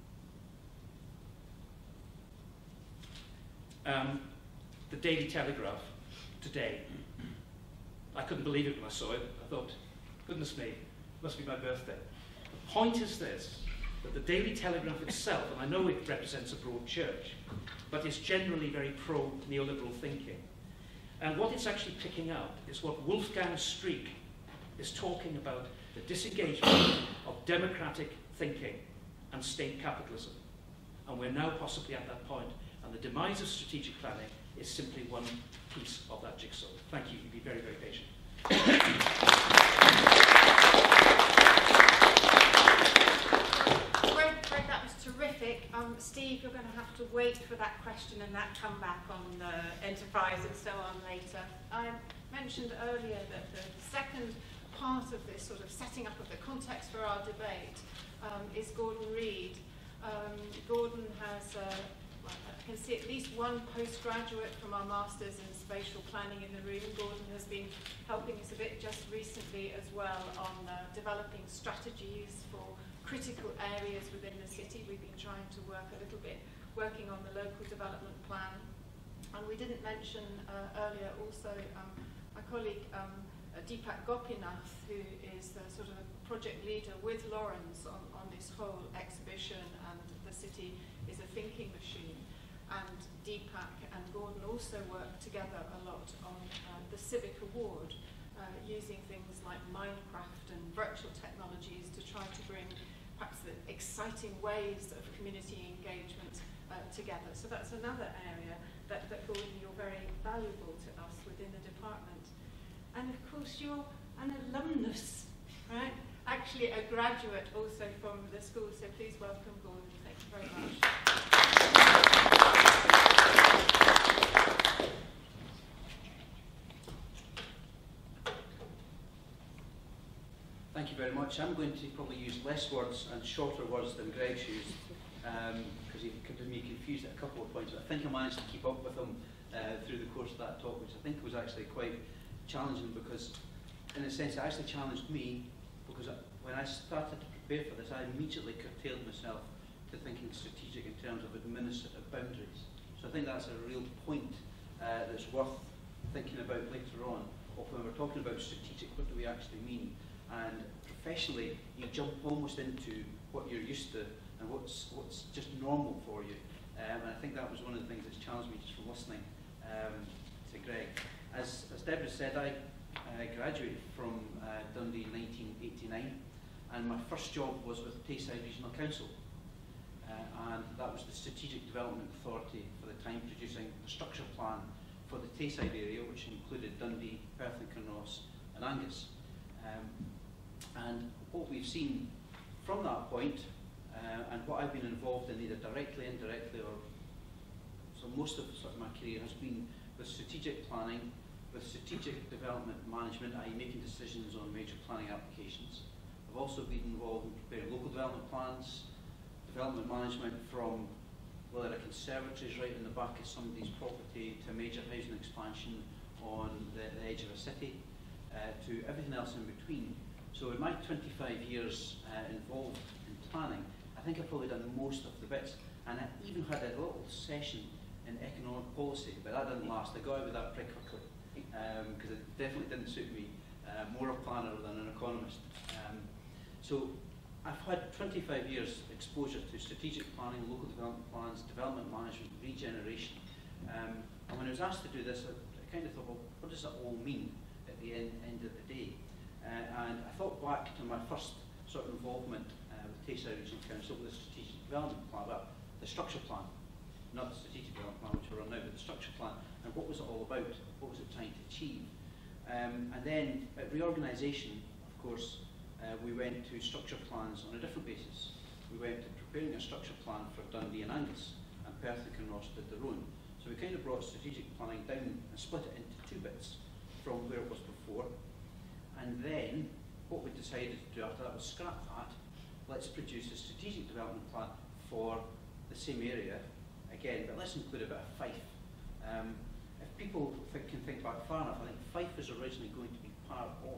Um, the Daily Telegraph today. I couldn't believe it when I saw it. I thought, goodness me, it must be my birthday. The point is this, that the Daily Telegraph itself, and I know it represents a broad church, but it's generally very pro-neoliberal thinking. And what it's actually picking up is what Wolfgang Streeck is talking about, the disengagement of democratic thinking and state capitalism. And we're now possibly at that point, and the demise of strategic planning is simply one piece of that jigsaw. Thank you. You've been very, very patient. Greg, Greg, that was terrific. Um, Steve, you're going to have to wait for that question and that comeback on uh, enterprise and so on later. I mentioned earlier that the second part of this sort of setting up of the context for our debate um, is Gordon Reid. Um, Gordon has, uh, well, I can see at least one postgraduate from our Masters in Spatial Planning in the room. Gordon has been helping us a bit just recently as well on uh, developing strategies for critical areas within the city. We've been trying to work a little bit, working on the local development plan. And we didn't mention uh, earlier also um, my colleague um, uh, Deepak Gopinath, who is the sort of a project leader with Lawrence on, on this whole exhibition, and the city is a thinking machine. And Deepak and Gordon also work together a lot on uh, the Civic Award, uh, using things like Minecraft and virtual technologies to try to bring perhaps the exciting ways of community engagement uh, together. So that's another area that, that, Gordon, you're very valuable to us within the department. And of course, you're an alumnus, right? Actually a graduate also from the school, so please welcome Gordon. Thank you very much. Thank you very much. I'm going to probably use less words and shorter words than Greg's used, because um, he could have me confused at a couple of points. But I think I managed to keep up with him uh, through the course of that talk, which I think was actually quite challenging, because in a sense it actually challenged me, because I, when I started to prepare for this, I immediately curtailed myself to thinking strategic in terms of administrative boundaries. So I think that's a real point uh, that's worth thinking about later on, of when we're talking about strategic, what do we actually mean? And professionally, you jump almost into what you're used to and what's, what's just normal for you. Um, and I think that was one of the things that's challenged me just from listening um, to Greg. As, as Deborah said, I uh, graduated from uh, Dundee in nineteen eighty-nine, and my first job was with Tayside Regional Council. Uh, and that was the Strategic Development Authority for the time, producing the structure plan for the Tayside area, which included Dundee, Perth and Kinross and Angus. Um, and what we've seen from that point, uh, and what I've been involved in either directly, indirectly, or so most of, sort of my career has been with strategic planning, with strategic development management, that is making decisions on major planning applications. I've also been involved in preparing local development plans, development management from whether a conservatory is right in the back of somebody's property to major housing expansion on the, the edge of a city, uh, to everything else in between. So in my twenty-five years uh, involved in planning, I think I've probably done most of the bits, and I even had a little session in economic policy, but that didn't last. I got out with that pretty quickly, because um, it definitely didn't suit me. Uh, more a planner than an economist. Um, so I've had twenty-five years exposure to strategic planning, local development plans, development management, regeneration. Um, and when I was asked to do this, I, I kind of thought, well, what does that all mean at the end, end of the day? Uh, and I thought back to my first sort of involvement uh, with Tayside Regional Council with the strategic development plan, well, the structure plan, not the strategic development plan, which we're on now, but the structure plan, and what was it all about? What was it trying to achieve? Um, and then at reorganisation, of course, uh, we went to structure plans on a different basis. We went to preparing a structure plan for Dundee and Angus, and Perth and Kinross did their own. So we kind of brought strategic planning down and split it into two bits from where it was before. And then what we decided to do after that was scrap that. Let's produce a strategic development plan for the same area again, but let's include a bit of Fife. Um, if people think, can think back far enough, I think Fife was originally going to be part of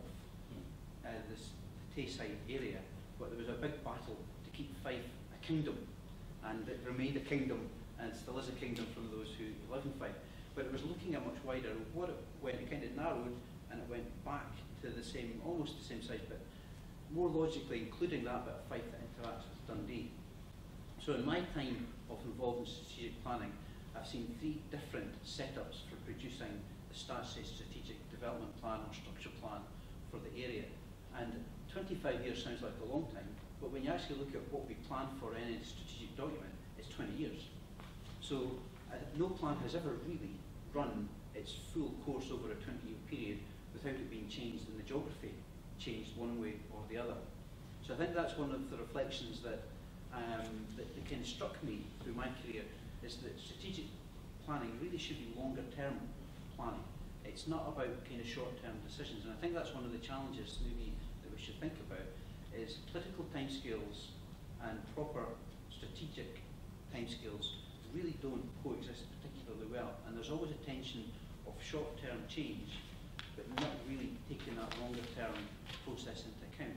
uh, this Tayside area, but there was a big battle to keep Fife a kingdom, and it remained a kingdom, and still is a kingdom from those who live in Fife. But it was looking at much wider. What it went, it kind of narrowed, and it went back to the same, almost the same size, but more logically including that bit of Fife that interacts with Dundee. So in my time of involved in strategic planning, I've seen three different setups for producing the statutory strategic development plan or structure plan for the area. And twenty-five years sounds like a long time, but when you actually look at what we plan for in any strategic document, it's twenty years. So uh, no plan has ever really run its full course over a twenty year period without it being changed and the geography changed one way or the other. So I think that's one of the reflections that, um, that, that kind of struck me through my career, is that strategic planning really should be longer term planning. It's not about kind of short term decisions, and I think that's one of the challenges maybe that we should think about, is political timescales and proper strategic timescales really don't coexist particularly well, and there's always a tension of short term change but not really taking that longer term process into account.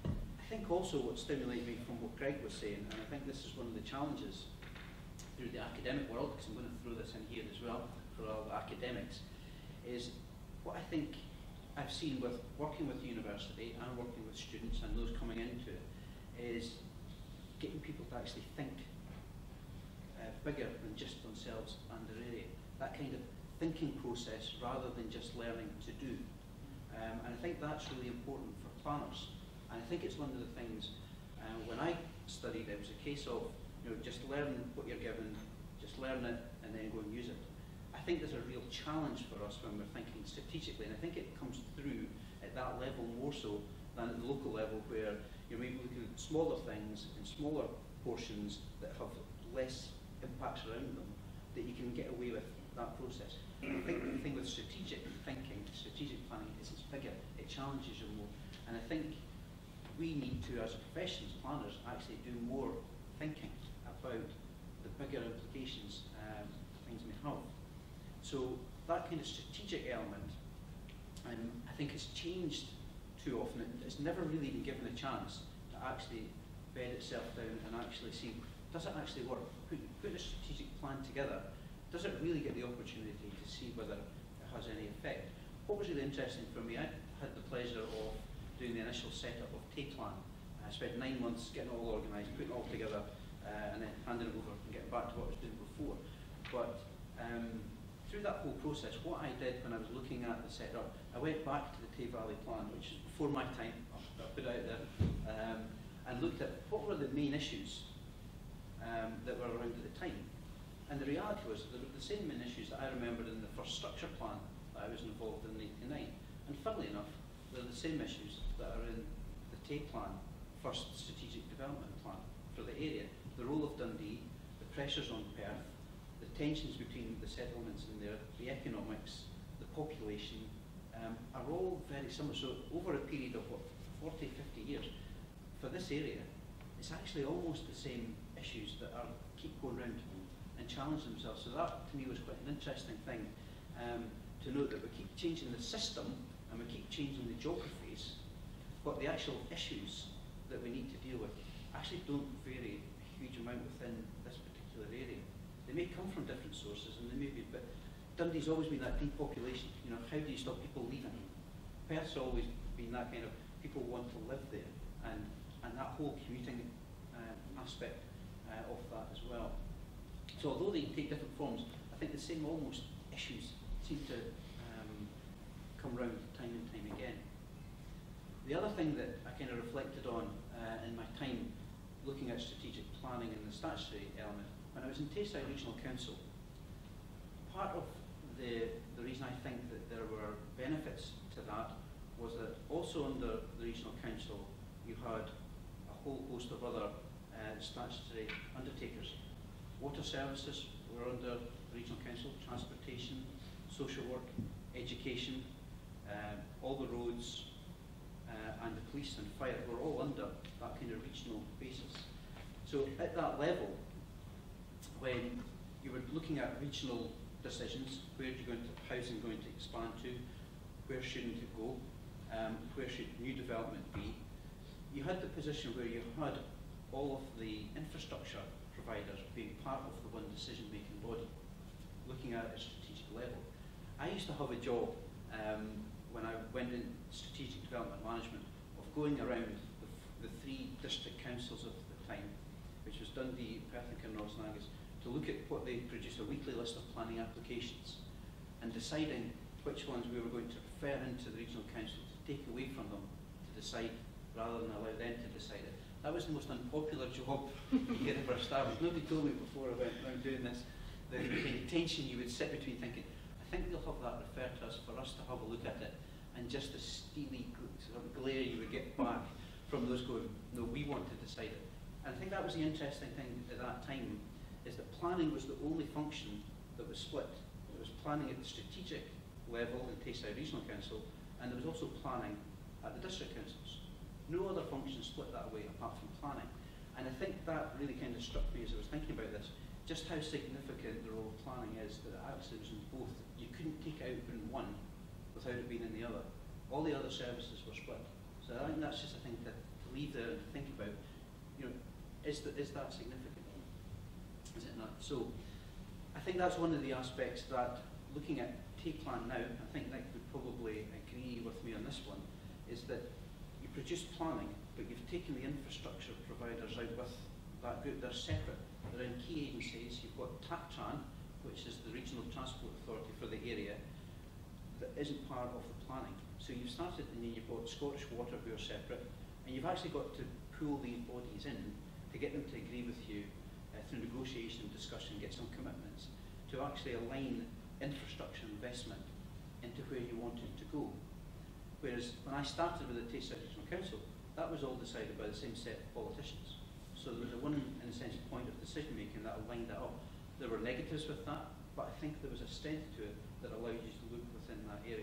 I think also what stimulated me from what Greg was saying, and I think this is one of the challenges through the academic world, because I'm going to throw this in here as well for all the academics, is what I think I've seen with working with the university and working with students and those coming into it, is getting people to actually think uh, bigger than just themselves and their area. That kind of thinking process rather than just learning to do. Um, and I think that's really important for planners. And I think it's one of the things, uh, when I studied, it was a case of, you know, just learn what you're given, just learn it, and then go and use it. I think there's a real challenge for us when we're thinking strategically, and I think it comes through at that level more so than at the local level, where you're maybe looking at smaller things in smaller portions that have less impacts around them, that you can get away with that process. And I think the thing with strategic thinking, strategic planning, is it's bigger, it challenges you more. And I think we need to, as professions, planners, actually do more thinking about the bigger implications um, things may have. So that kind of strategic element, um, I think has changed too often. It's never really been given a chance to actually bed itself down and actually see, does it actually work? Put, put a strategic plan together, does it really get the opportunity to see whether it has any effect? What was really interesting for me, I had the pleasure of doing the initial setup of Tayplan. I spent nine months getting it all organised, putting it all together, uh, and then handing it over and getting back to what I was doing before. But um, through that whole process, what I did when I was looking at the setup, I went back to the Tay Valley Plan, which is before my time, I put out there, um, and looked at what were the main issues um, that were around at the time. And the reality was there were the same main issues that I remembered in the first structure plan that I was involved in in eighty-nine. And funnily enough, they're the same issues that are in the Tay Plan, first strategic development plan for the area. The role of Dundee, the pressures on Perth, the tensions between the settlements in there, the economics, the population, um, are all very similar. So over a period of what, forty, fifty years, for this area, it's actually almost the same issues that are keep going round and challenge themselves. So that to me was quite an interesting thing, um, to note that we keep changing the system and we keep changing the geographies, but the actual issues that we need to deal with actually don't vary a huge amount within this particular area. They may come from different sources, and they may be, but Dundee's always been that depopulation. You know, how do you stop people leaving? Perth's always been that kind of people want to live there, and and that whole commuting uh, aspect uh, of that as well. So although they take different forms, I think the same almost issues seem to um, come round time and time again. The other thing that I kind of reflected on uh, in my time looking at strategic planning and the statutory element, when I was in Tayside Regional Council, part of the, the reason I think that there were benefits to that was that also under the Regional Council you had a whole host of other uh, statutory undertakers. Water services were under the Regional Council, transportation, social work, education, uh, all the roads, uh, and the police and fire were all under that kind of regional basis. So at that level, when you were looking at regional decisions, where are you going to, housing going to expand to, where shouldn't it go, um, where should new development be, you had the position where you had all of the infrastructure providers being part of the one decision-making body, looking at a strategic level. I used to have a job um, when I went in strategic development management of going around the, the three district councils of the time, which was Dundee, Perth and North Angus, to look at what they produce, a weekly list of planning applications, and deciding which ones we were going to refer into the regional council to take away from them to decide, rather than allow them to decide it. That was the most unpopular job you could ever establish. Nobody told me before I went around doing this, the, the tension you would sit between thinking, I think they'll have that referred to us for us to have a look at it, and just the steely sort of glare you would get back from those going, no, we want to decide it. And I think that was the interesting thing at that time, is that planning was the only function that was split. It was planning at the strategic level in Tayside Regional Council, and there was also planning at the district councils. No other function split that way apart from planning. And I think that really kind of struck me as I was thinking about this, just how significant the role of planning is, that it actually was in both. You couldn't take out in one without it being in the other. All the other services were split. So I think that's just a thing to, to leave there and think about. You know, is, the, is that significant? Is it not? So I think that's one of the aspects that, looking at Tay Plan now, I think Nick would probably agree with me on this one, is that you produce planning, but you've taken the infrastructure providers out with that group. They're separate. They're in key agencies. You've got TAPTRAN, which is the Regional Transport Authority for the area, that isn't part of the planning. So you've started, and then you've got Scottish Water, who are separate, and you've actually got to pull these bodies in to get them to agree with you uh, through negotiation and discussion, get some commitments to actually align infrastructure investment into where you want it to go. Whereas when I started with the Tayside Regional Council, that was all decided by the same set of politicians. So there was a one, in a sense, point of decision making that aligned that up. There were negatives with that, but I think there was a strength to it that allowed you to look within that area.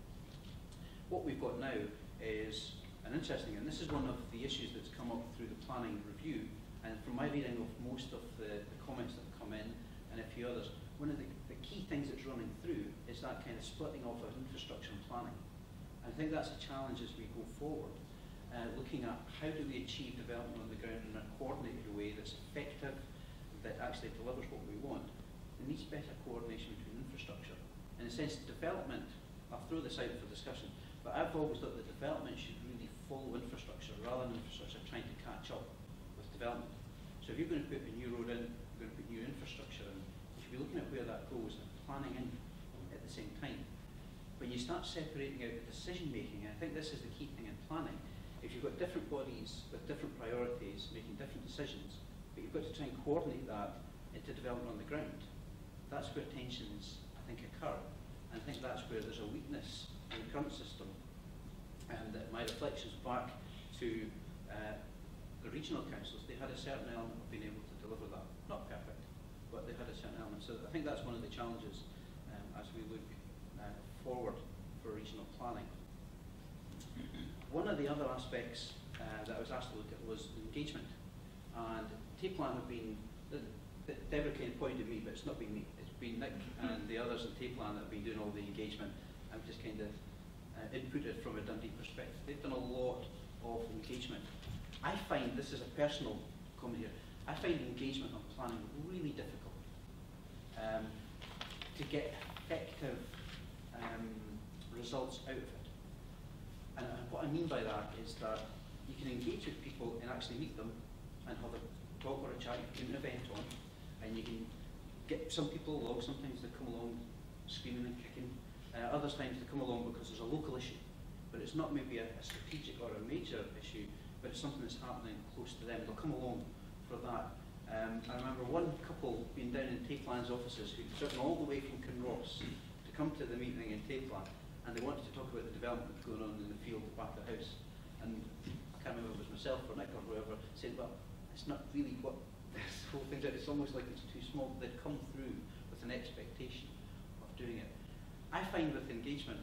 What we've got now is an interesting, and this is one of the issues that's come up through the planning review, and from my reading of most of the, the comments that have come in, and a few others, one of the, the key things that's running through is that kind of splitting off of infrastructure and planning. I think that's a challenge as we go forward, uh, looking at how do we achieve development on the ground in a coordinated way that's effective, that actually delivers what we want. There needs better coordination between infrastructure. In a sense, development, I'll throw this out for discussion, but I've always thought that development should really follow infrastructure rather than infrastructure trying to catch up with development. So if you're going to put a new road in, you're going to put new infrastructure in, you should be looking at where that goes and planning in the same time. When you start separating out the decision making, and I think this is the key thing in planning, if you've got different bodies with different priorities making different decisions, but you've got to try and coordinate that into development on the ground, that's where tensions, I think, occur. And I think that's where there's a weakness in the current system. And that my reflections back to uh, the regional councils, they had a certain element of being able to deliver that. Not perfect, but they had a certain element. So I think that's one of the challenges um, as we look uh, forward for regional planning. One of the other aspects uh, that I was asked to look at was engagement. And T-Plan have been, Deborah kind of pointed me, but it's not been me. It's been Nick and the others in T-Plan that have been doing all the engagement. I'm just kind of uh, inputted from a Dundee perspective. They've done a lot of engagement. I find, this is a personal comment here, I find engagement on planning really difficult um, to get effective um, results out of it. And, and what I mean by that is that you can engage with people and actually meet them and have a talk or a chat, you can do an event on, and you can get some people along. Sometimes they come along screaming and kicking, uh, other times they come along because there's a local issue, but it's not maybe a, a strategic or a major issue, but it's something that's happening close to them. They'll come along for that. Um, I remember one couple being down in T-Plan's offices who'd driven all the way from Kinross to come to the meeting in T-Plan, and they wanted to talk about the development going on in the field back of the house. And I can't remember if it was myself or Nick or whoever saying, well, it's not really what this whole thing's about. It's almost like it's too small. They'd come through with an expectation of doing it. I find with engagement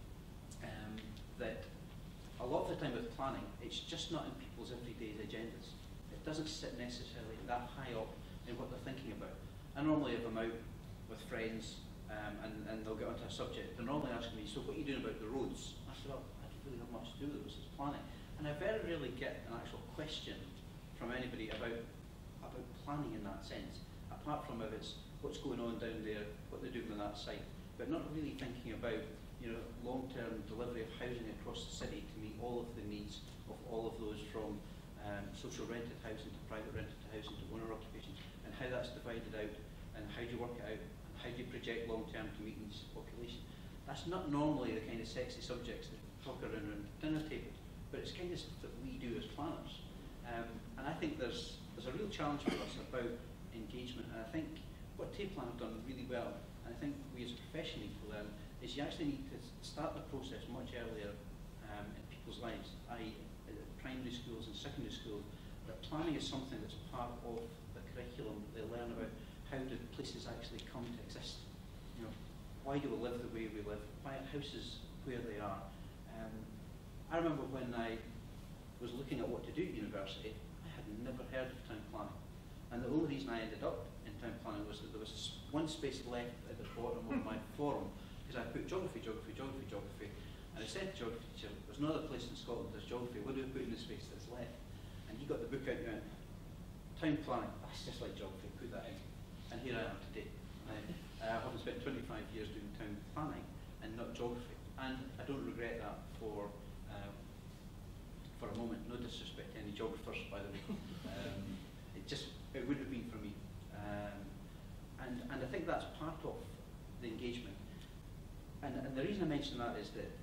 um, that a lot of the time with planning, it's just not in people's everyday agendas. It doesn't sit necessarily that high up in what they're thinking about. And normally if I'm out with friends um, and, and they'll get onto a subject, they're normally asking me, so what are you doing about the roads? I said, well, I don't really have much to do with it, it's planning. And I very rarely get an actual question from anybody about, about planning in that sense, apart from if it's what's going on down there, what they're doing on that site, but not really thinking about, you know, long-term delivery of housing across the city to meet all of the needs of all of those from um, social rented housing to private rented housing to owner occupation, and how that's divided out, and how do you work it out, and how do you project long-term to meet needs of population. That's not normally the kind of sexy subjects that we talk around around the dinner table, but it's kind of stuff that we do as planners. Um, and I think there's there's a real challenge for us about engagement, and I think what T-Plan have done really well, and I think we as a profession need to learn, is you actually need to start the process much earlier um, in people's lives, that is primary schools and secondary schools, that planning is something that's part of the curriculum. They learn about how do places actually come to exist. You know, why do we live the way we live? Why are houses where they are? Um, I remember when I was looking at what to do at university, I had never heard of town planning. And the only reason I ended up in town planning was that there was one space left at the bottom of my forum, because I put geography, geography, geography, geography. And I said to geography teacher, there's no other place in Scotland that's geography, what do we put in the space that's left? And he got the book out and went, town planning, that's just like geography, put that in. And here I am today. I, uh, having spent twenty-five years doing town planning and not geography. And I don't regret that for uh, for a moment. No disrespect to any geographers, by the way. Um, it just, it would have been for me. Um, and, and I think that's part of the engagement. And, and the reason I mention that is that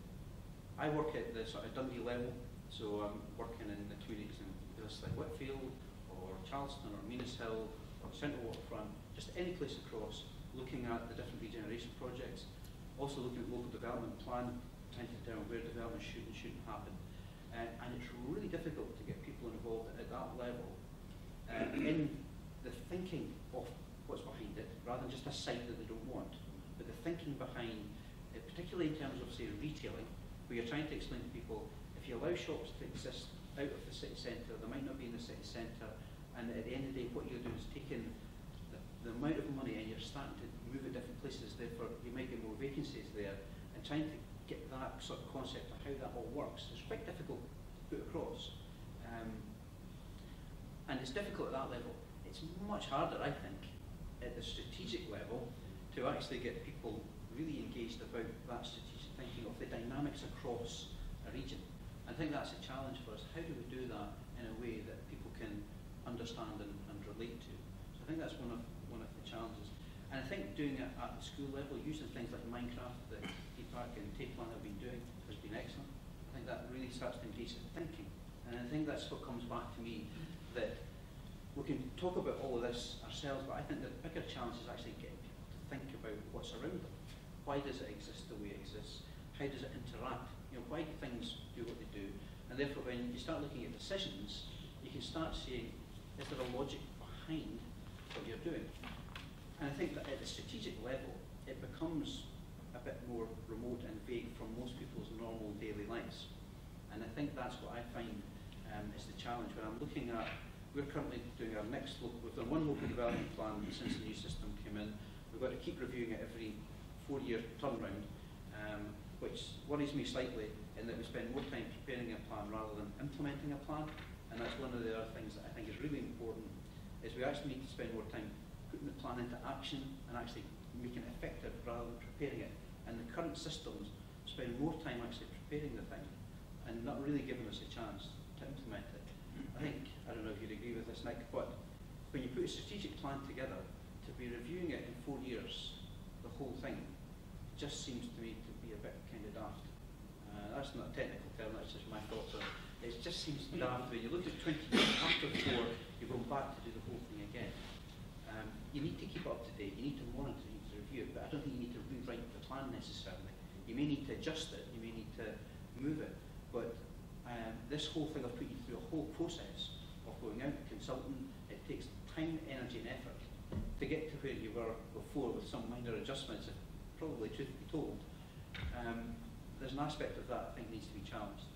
I work at the sort of Dundee level, so I'm working in the communities in places like Whitfield or Charleston or Menas Hill or Central Waterfront, just any place across, looking at the different regeneration projects, also looking at local development plan, trying to determine where development should and shouldn't happen. Uh, and it's really difficult to get people involved at that level uh, in the thinking of what's behind it, rather than just a site that they don't want, but the thinking behind, uh, particularly in terms of, say, retailing, where you're trying to explain to people, if you allow shops to exist out of the city centre, they might not be in the city centre, and at the end of the day, what you're doing is taking the, the amount of money and you're starting to move at different places, therefore you might get more vacancies there, and trying to get that sort of concept of how that all works is quite difficult to put across. Um, and it's difficult at that level. It's much harder, I think, at the strategic level to actually get people really engaged about that strategic thinking of the dynamics across a region. I think that's a challenge for us. How do we do that in a way that people can understand and, and relate to? So I think that's one of one of the challenges. And I think doing it at the school level, using things like Minecraft that Deepak and Taplan have been doing, has been excellent. I think that really starts to engage in thinking. And I think that's what comes back to me, that we can talk about all of this ourselves, but I think the bigger challenge is actually getting people to think about what's around them. Why does it exist the way it exists? How does it interact? You know, why do things do what they do? And therefore, when you start looking at decisions, you can start seeing, is there a logic behind what you're doing? And I think that at the strategic level, it becomes a bit more remote and vague from most people's normal daily lives. And I think that's what I find um, is the challenge. When I'm looking at, we're currently doing our next local, we've done one local development plan since the new system came in. We've got to keep reviewing it every four-year turnaround, um, which worries me slightly in that we spend more time preparing a plan rather than implementing a plan. And that's one of the other things that I think is really important, is we actually need to spend more time putting the plan into action and actually making it effective rather than preparing it. And the current systems spend more time actually preparing the thing and not really giving us a chance to implement it. I think, I don't know if you'd agree with this, Nick, but when you put a strategic plan together, to be reviewing it in four years, the whole thing, just seems to me to be a bit kind of daft. Uh, that's not a technical term, that's just my thoughts on it. It just seems daft when you look at twenty years after four, you're going back to do the whole thing again. Um, you need to keep it up to date, you need to monitor, you need to review it, but I don't think you need to rewrite the plan necessarily. You may need to adjust it, you may need to move it, but um, this whole thing of putting you through a whole process of going out, consulting, it takes time, energy and effort to get to where you were before with some minor adjustments, if probably truth be told. Um, there's an aspect of that I think needs to be challenged.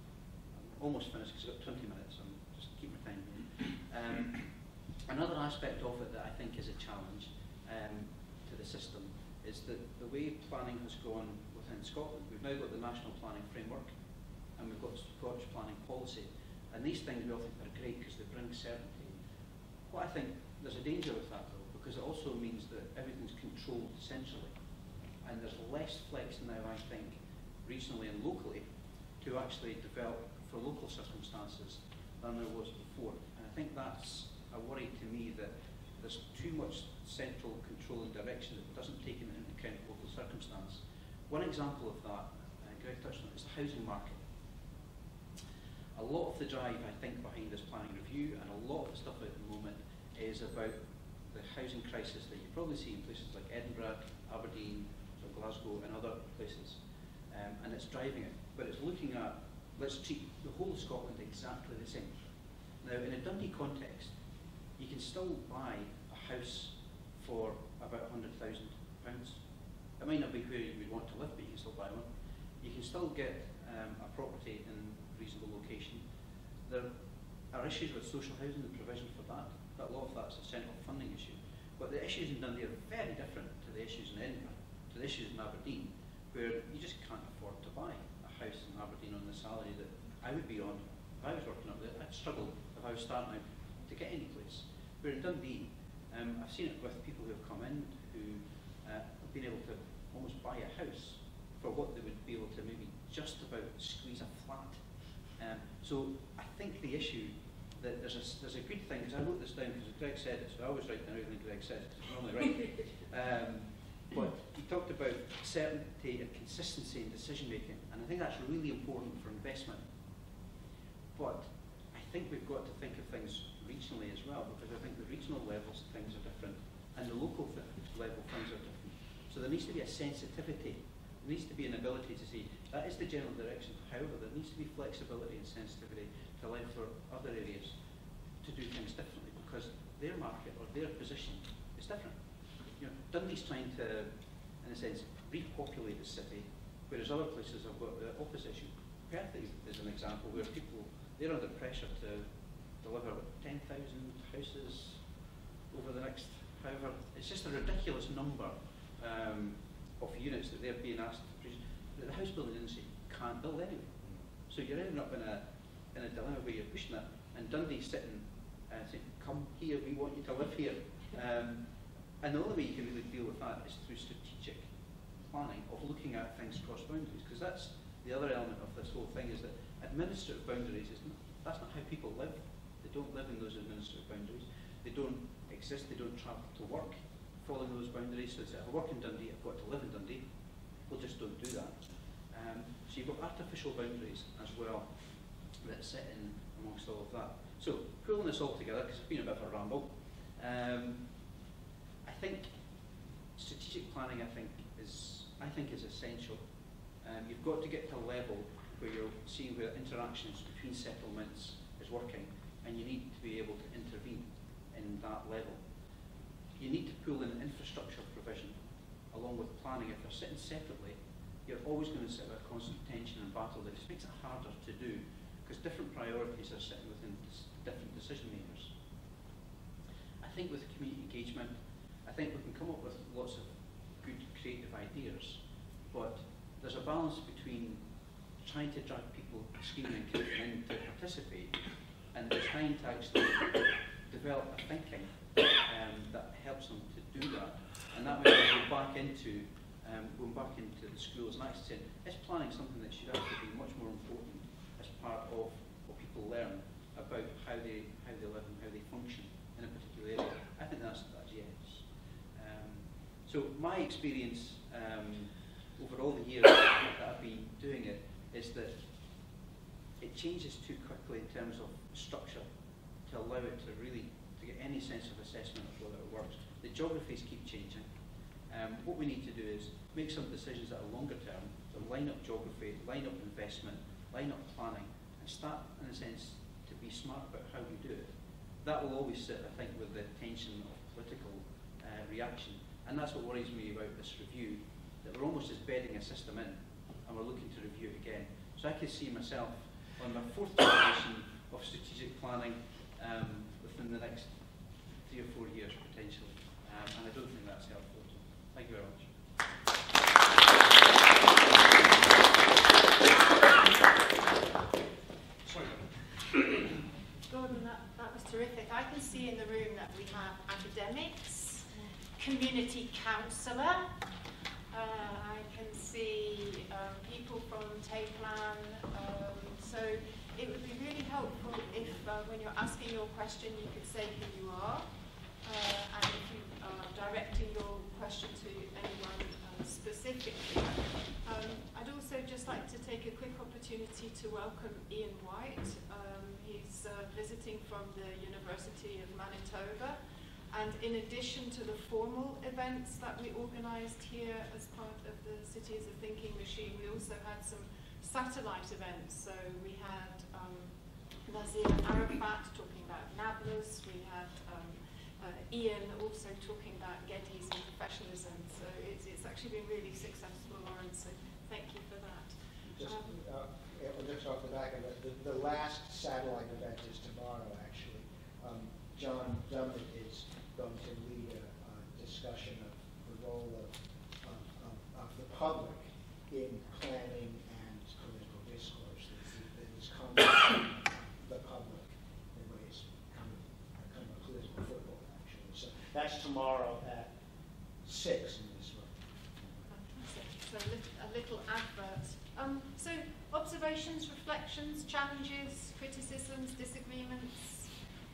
I'm almost finished because I've got twenty minutes, so I'm just keep my time here. Um, another aspect of it that I think is a challenge um, to the system is that the way planning has gone within Scotland. We've now got the National Planning Framework and we've got Scottish planning policy. And these things we all think are great because they bring certainty. What I think, there's a danger with that though, because it also means that everything's controlled centrally. And there's less flex now, I think, regionally and locally, to actually develop for local circumstances than there was before. And I think that's a worry to me, that there's too much central control and direction that doesn't take into account local circumstance. One example of that, uh, Greg touched on it, is the housing market. A lot of the drive, I think, behind this planning review and a lot of the stuff at the moment is about the housing crisis that you probably see in places like Edinburgh, Aberdeen, so Glasgow and other places. Um, and it's driving it. But it's looking at, let's treat the whole of Scotland exactly the same. Now, in a Dundee context, you can still buy a house for about one hundred thousand pounds. It might not be where you would want to live, but you can still buy one. You can still get um, a property in reasonable location. There are issues with social housing and provision for that, but a lot of that's a central funding issue. But the issues in Dundee are very different to the issues in Edinburgh, to the issues in Aberdeen, where you just can't afford to buy a house in Aberdeen on the salary that I would be on if I was working up there. I'd struggle if I was starting out to get any place. Where in Dundee, um, I've seen it with people who have come in who uh, have been able to almost buy a house for what they would be able to maybe just about squeeze a flat. Um, so I think the issue that there's a, there's a good thing, because I wrote this down because Greg said it, so I always write down everything Greg says, because it's normally right. um, but he talked about certainty and consistency in decision making, and I think that's really important for investment. But I think we've got to think of things regionally as well, because I think the regional levels things are different, and the local th level things are different. So there needs to be a sensitivity. There needs to be an ability to say, that is the general direction. However, there needs to be flexibility and sensitivity to allow for other areas to do things differently, because their market or their position is different. You know, Dundee's trying to, in a sense, repopulate the city, whereas other places have got the opposition. Perth is an example where people, they're under pressure to deliver ten thousand houses over the next, however, it's just a ridiculous number um, of units that they're being asked to produce, that the house building industry can't build anyway. So you're ending up in a, in a dilemma where you're pushing it, and Dundee's sitting and uh, saying, come here, we want you to live here. Um, and the only way you can really deal with that is through strategic planning of looking at things cross boundaries, because that's the other element of this whole thing, is that administrative boundaries, is not, that's not how people live. They don't live in those administrative boundaries. They don't exist, they don't travel to work following those boundaries. So it's, if I work in Dundee, I've got to live in Dundee. People just don't do that. Um, so you've got artificial boundaries as well that sit in amongst all of that. So pulling this all together, because it's been a bit of a ramble, um, I think strategic planning, I think, is I think is essential. Um, you've got to get to a level where you're seeing where interactions between settlements is working, and you need to be able to intervene in that level. You need to pull in infrastructure provision along with planning. If they're sitting separately, you're always going to sit with a constant tension and battle that just makes it harder to do, because different priorities are sitting within different decision makers. I think with community engagement, I think we can come up with lots of good creative ideas, but there's a balance between trying to drag people screaming and kicking in to participate and trying to actually develop a thinking um, that helps them to do that. And that way we'll go back into um, going back into the schools and actually saying, is planning something that should actually be much more important as part of what people learn about how they how they live and how they function in a particular area? I think that's that's yes. Um, so my experience um, over all the years that I've been doing it is that it changes too quickly in terms of structure to allow it to really to get any sense of assessment of whether it works. The geographies keep changing. Um, what we need to do is make some decisions that are longer term, to line up geography, line up investment, line up planning, and start, in a sense, to be smart about how we do it. That will always sit, I think, with the tension of political uh, reaction. And that's what worries me about this review, that we're almost just bedding a system in, and we're looking to review it again. So I could see myself on my fourth generation of strategic planning um, within the next three or four years, potentially. Um, and I don't think that's helpful. Thank you very much. Gordon, that, that was terrific. I can see in the room that we have academics, community counsellor, uh, I can see um, people from Taplan, um, so it would be really helpful if uh, when you're asking your question you could say who you are, uh, and if you are directing your question to anyone um, specifically. Um, I'd also just like to take a quick opportunity to welcome Ian White. Um, he's uh, visiting from the University of Manitoba, and in addition to the formal events that we organised here as part of the City as a Thinking Machine, we also had some satellite events. So we had um, Nazir Arafat talking about Nablus, we had um, uh, Ian also talking about Geddes and professionalism. So it's, it's actually been really successful, Lauren, so thank you for that. Just, um, uh, just off the back of it, the, the last satellite event is tomorrow, actually. Um, John Dummett is going to lead a, a discussion of the role of, of, of, of the public in planning and political discourse. That is coming from the public in ways kind of, kind of political football, actually. So that's tomorrow at six in this room. So a little advert. Um, so observations, reflections, challenges, criticisms, disagreements.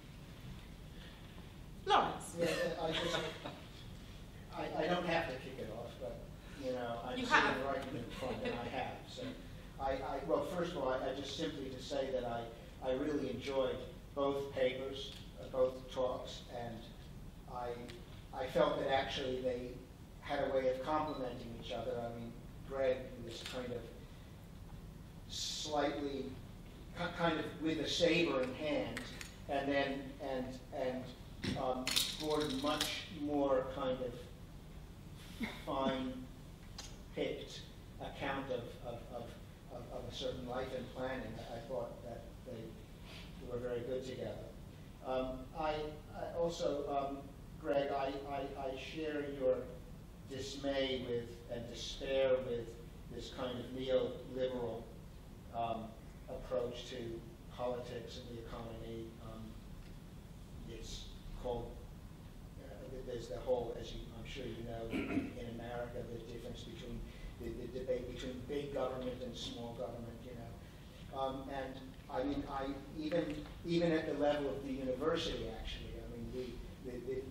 Lawrence. Yeah, I, just, I, I don't have to kick it off, but you know, I'm you sitting have. right in front, and I have. So, I, I well, first of all, I, I just simply to say that I, I really enjoyed both papers, uh, both talks, and I, I felt that actually they had a way of complementing each other. I mean, Greg was kind of slightly, kind of with a saber in hand, and then and and. Um, Gordon much more kind of fine-picked account of, of, of, of, of a certain life and planning. I thought that they were very good together. Um, I, I also, um, Greg, I, I, I share your dismay with and despair with this kind of neoliberal um, approach to politics and the economy. Um, it's called, uh, there's the whole, as you, I'm sure you know, in America, the difference between the, the debate between big government and small government, you know. Um, and I mean, I even even at the level of the university, actually, I mean, the the, the, the,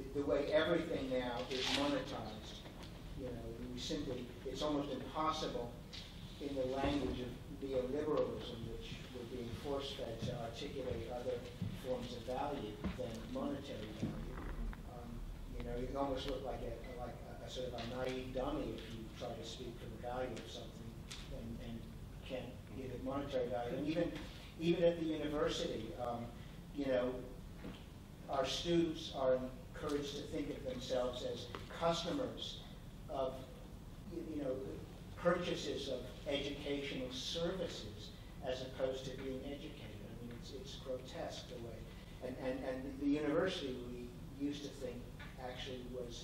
the way everything now is monetized. You know, we simply, it's almost impossible in the language of neoliberalism, which we're being force-fed to articulate other forms of value than monetary value. Um, you know, you can almost look like a, like a, a sort of a naive dummy if you try to speak for the value of something and, and can't give it monetary value. And even, even at the university, um, you know, our students are encouraged to think of themselves as customers of, you know, purchases of educational services as opposed to being educated. I mean, it's, it's grotesque the way. And, and, and the university, we used to think, actually was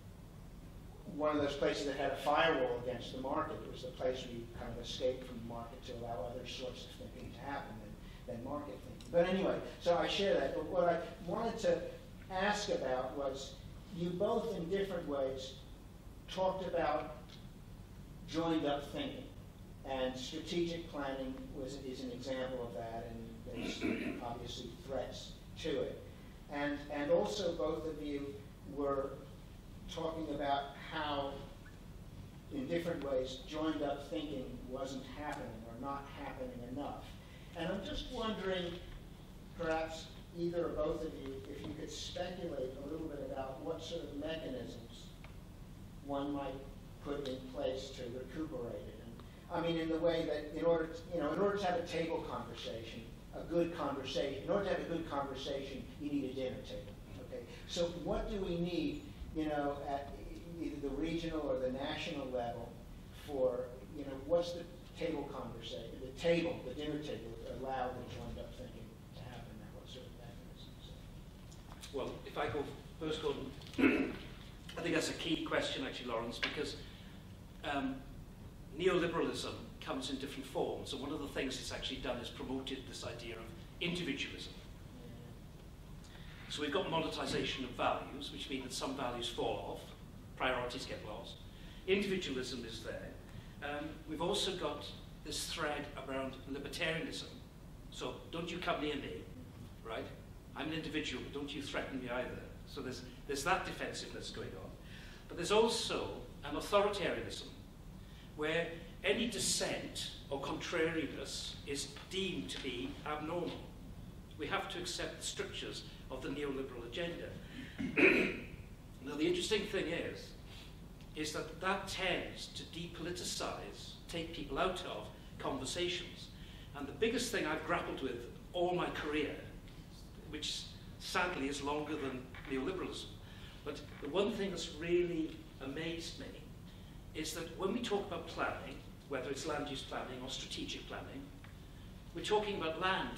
one of those places that had a firewall against the market. It was the place where you kind of escaped from the market to allow other sorts of thinking to happen than, than market thinking. But anyway, so I share that. But what I wanted to ask about was, you both in different ways talked about joined up thinking. And strategic planning was, is an example of that, and there's obviously threats to it. And, and also both of you were talking about how, in different ways, joined up thinking wasn't happening or not happening enough. And I'm just wondering, perhaps either or both of you, if you could speculate a little bit about what sort of mechanisms one might put in place to recuperate it. And, I mean, in the way that in order, to, you know, in order to have a table conversation, a good conversation, in order to have a good conversation, you need a dinner table. Okay. So what do we need, you know, at either the regional or the national level for, you know, what's the table conversation, the table, the dinner table, to allow the joined up thinking to happen? Now, what sort of mechanisms? Well, if I go first, Gordon, I think that's a key question, actually, Lawrence, because um, neoliberalism comes in different forms, and one of the things it's actually done is promoted this idea of individualism. So we've got monetization of values, which mean that some values fall off, priorities get lost. Individualism is there. Um, we've also got this thread around libertarianism. So don't you come near me, right? I'm an individual, but don't you threaten me either. So there's, there's that defensiveness going on. But there's also an authoritarianism, where any dissent or contrariness is deemed to be abnormal. We have to accept the strictures of the neoliberal agenda. Now, the interesting thing is, is that that tends to depoliticize, take people out of conversations. And the biggest thing I've grappled with all my career, which sadly is longer than neoliberalism, but the one thing that's really amazed me is that when we talk about planning, whether it's land use planning or strategic planning, we're talking about land.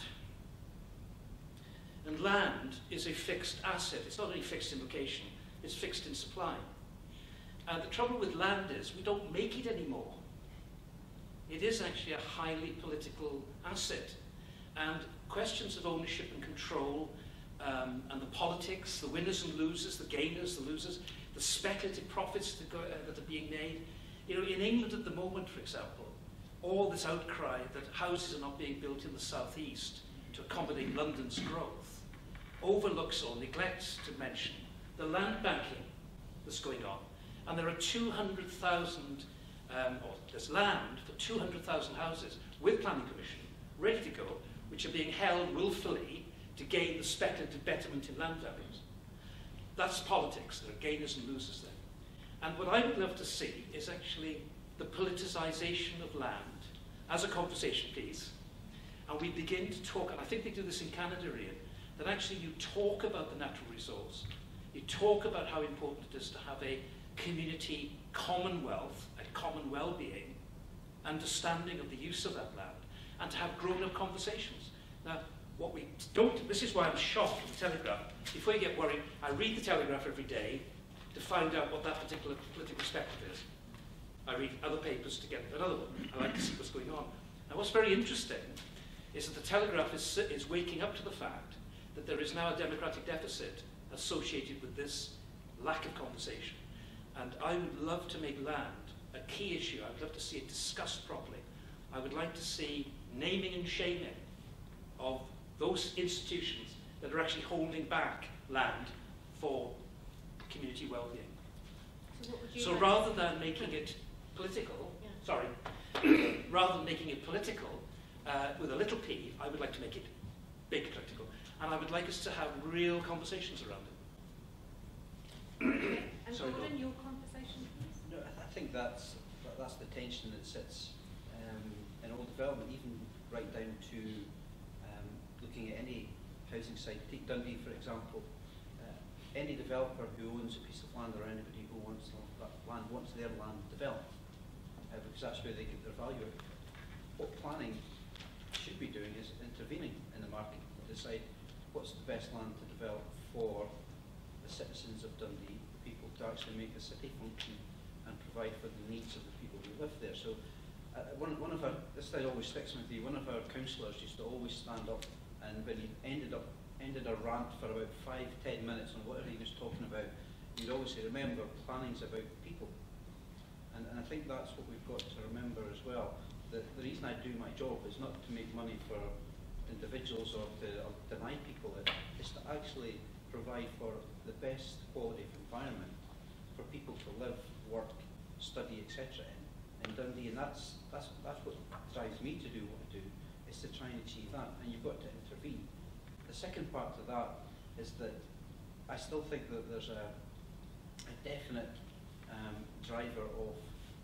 And land is a fixed asset. It's not only fixed in location, it's fixed in supply. And the trouble with land is we don't make it anymore. It is actually a highly political asset. And questions of ownership and control, um, and the politics, the winners and losers, the gainers, the losers, the speculative profits that, go, uh, that are being made. You know, in England at the moment, for example, all this outcry that houses are not being built in the southeast to accommodate London's growth overlooks or neglects to mention the land banking that's going on. And there are two hundred thousand, um, or there's land for two hundred thousand houses with planning permission, ready to go, which are being held willfully to gain the speculative betterment in land values. That's politics. There are gainers and losers there. And what I would love to see is actually the politicization of land as a conversation piece. And we begin to talk, and I think they do this in Canada, Ian, that actually you talk about the natural resource, you talk about how important it is to have a community commonwealth, a common well-being, understanding of the use of that land, and to have grown-up conversations. Now, what we don't, this is why I'm shocked at the Telegraph. Before you get worried, I read the Telegraph every day to find out what that particular political perspective is. I read other papers to get another one. I like to see what's going on. And what's very interesting is that the Telegraph is, is waking up to the fact that there is now a democratic deficit associated with this lack of conversation. And I would love to make land a key issue. I would love to see it discussed properly. I would like to see naming and shaming of those institutions that are actually holding back land for community well-being. So, what would you So like rather to than making it political, Yeah. sorry, rather than making it political uh, with a little p, I would like to make it big political. And I would like us to have real conversations around it. Okay. And Sorry, Gordon, Gordon. your conversation, please? No, I th- I think that's that, that's the tension that sits um, in all development, even right down to um, looking at any housing site. Take Dundee, for example. Uh, any developer who owns a piece of land, or anybody who wants that land wants their land developed, uh, because that's where they get their value out of it. What planning should be doing is intervening in the market to decide what's the best land to develop for the citizens of Dundee, the people, to actually make the city function and provide for the needs of the people who live there. So uh, one, one of our, this thing always sticks with me, one of our councillors used to always stand up, and when he ended up ended a rant for about five, ten minutes on whatever he was talking about, he'd always say, remember, planning's about people. And, and I think that's what we've got to remember as well. The, the reason I do my job is not to make money for individuals or to or deny people it, it's to actually provide for the best quality of environment for people to live, work, study, et cetera in, in Dundee. And that's, that's, that's what drives me to do what I do, is to try and achieve that. And you've got to intervene. The second part to that is that I still think that there's a, a definite um, driver of,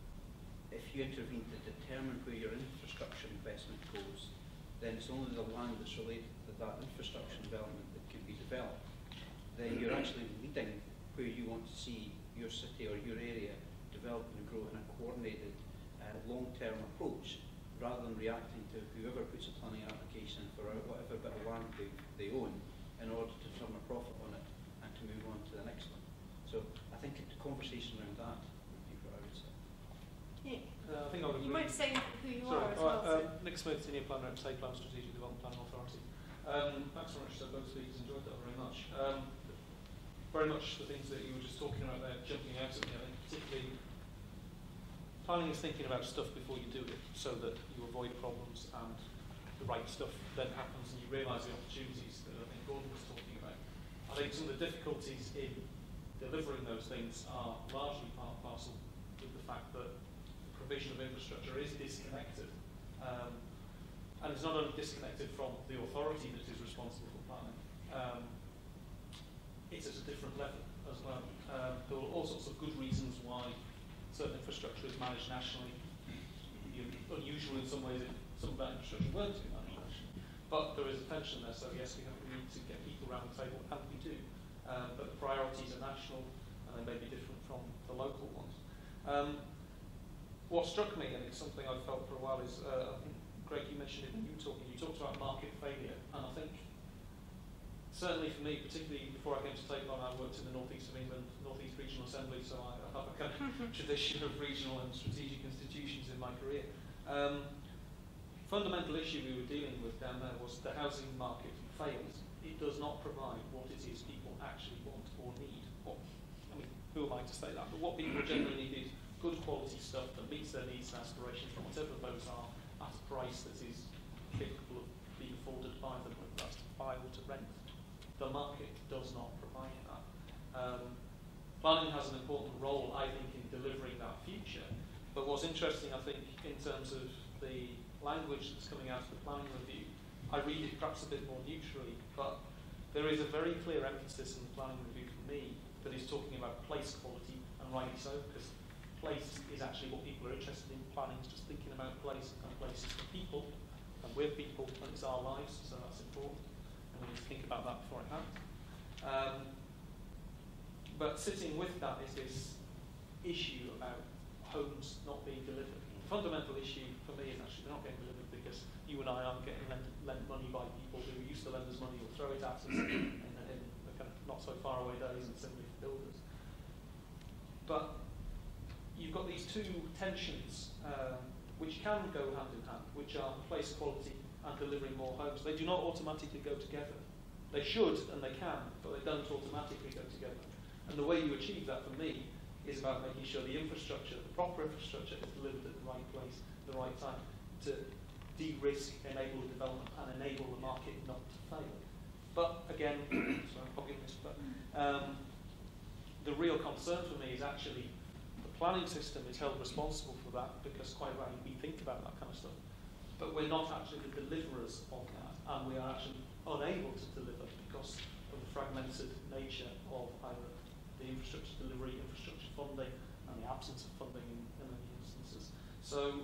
if you intervene to determine where your infrastructure investment goes, then it's only the land that's related to that infrastructure development that can be developed. Then you're actually leading where you want to see your city or your area develop and grow in a coordinated uh, long-term approach, rather than reacting to whoever puts a planning application for whatever bit of land they, they own in order to turn a profit on it and to move on to the next one. So I think the conversation around that would be what I would say. Nick, Uh, I think I would you agree. might say who you Sorry, are as all well. right, so. um, Nick Smith, Senior Planner at State Plan Strategic Development Planning Authority. Um, thanks very much to both speakers, enjoyed that very much. Um, very much the things that you were just talking about there, jumping out at me, I think particularly planning is thinking about stuff before you do it, so that you avoid problems and the right stuff then happens and you realise the opportunities that I think Gordon was talking about. I think some of the difficulties in delivering those things are largely part and parcel with the fact that the provision of infrastructure is disconnected. Um, and it's not only disconnected from the authority that is responsible for planning, um, it's at a different level as well. Um, there are all sorts of good reasons why certain infrastructure is managed nationally. Unusual in some ways if some of that infrastructure weren't to be managed nationally. But there is a tension there, so yes, we, have, we need to get people around the table, and we do. Um, but the priorities are national, and they may be different from the local ones. Um, what struck me, and it's something I've felt for a while, is, uh, I think, Greg, you mentioned it when you were talking, you talked about market failure, and I think, certainly for me, particularly before I came to Take On, I worked in the North East of England, North East Regional Assembly, so I, I have a kind of tradition of regional and strategic institutions in my career. Um, fundamental issue we were dealing with down there was the housing market fails. It does not provide what it is people actually want or need. Or, I mean, who am I to say that? But what people generally need is good quality stuff that meets their needs and aspirations, whatever those are, at a price that is capable of being afforded by them, whether that's to buy or to rent. The market does not provide that. Um, planning has an important role, I think, in delivering that future. But what's interesting, I think, in terms of the language that's coming out of the planning review, I read it perhaps a bit more neutrally, but there is a very clear emphasis in the planning review for me that is talking about place quality, and rightly so, because place is actually what people are interested in. Planning is just thinking about place, and place is for people, and we're people, and it's our lives, so that's important. And we need to think about that before it happens. Um, but sitting with that is this issue about homes not being delivered. The fundamental issue for me is actually they're not getting delivered because you and I aren't getting lent, lent money by people who used to lend us money or throw it at us in, in the kind of not so far away days, and similarly for builders. But you've got these two tensions um, which can go hand in hand, which are place quality and delivering more homes. They do not automatically go together. They should and they can, but they don't automatically go together. And the way you achieve that for me is about making sure the infrastructure, the proper infrastructure, is delivered at the right place, at the right time, to de-risk, enable development, and enable the market not to fail. But again, sorry, I'm probably this, but um, the real concern for me is actually the planning system is held responsible for that, because quite rightly we think about that kind of stuff. But we're not actually the deliverers of that, and we are actually unable to deliver because of the fragmented nature of either the infrastructure delivery, infrastructure funding, and the absence of funding in, in many instances. So,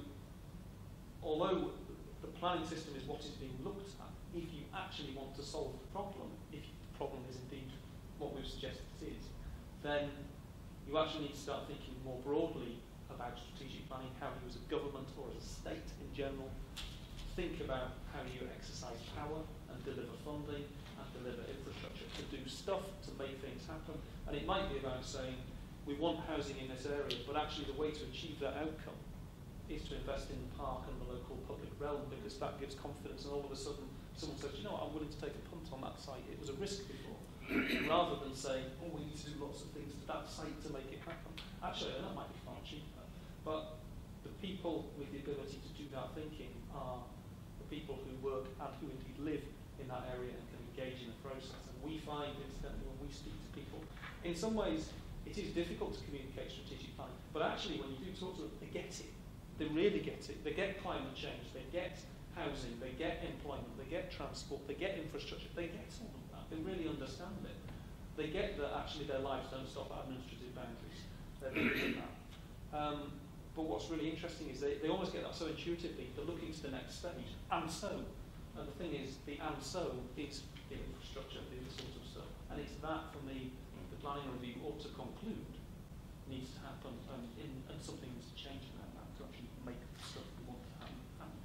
although the planning system is what is being looked at, if you actually want to solve the problem, if the problem is indeed what we've suggested it is, then you actually need to start thinking more broadly about strategic planning, how you as a government or as a state in general think about how you exercise power and deliver funding and deliver infrastructure to do stuff to make things happen. And it might be about saying, we want housing in this area, but actually the way to achieve that outcome is to invest in the park and the local public realm, because that gives confidence, and all of a sudden someone says, you know what, I'm willing to take a punt on that site, it was a risk before, rather than saying, oh, we need to do lots of things to that site to make it happen. Actually, that might be far cheaper, but the people with the ability to do that thinking are the people who work and who indeed live in that area and can engage in the process. And we find, incidentally, when we speak to people, in some ways it is difficult to communicate strategic planning, but actually when you do talk to them, they get it. They really get it. They get climate change, they get housing, they get employment, they get transport, they get infrastructure, they get all of that. They really understand it. They get that actually their lives don't stop at administrative boundaries. They're really that. Um, but what's really interesting is they, they almost get that so intuitively, they're looking to the next stage. And so, and the thing is, the and so is the infrastructure, the sort of stuff. And it's that, for me, the planning review ought to conclude needs to happen, and, in, and something needs to change about that to actually make the stuff we want to happen. happen.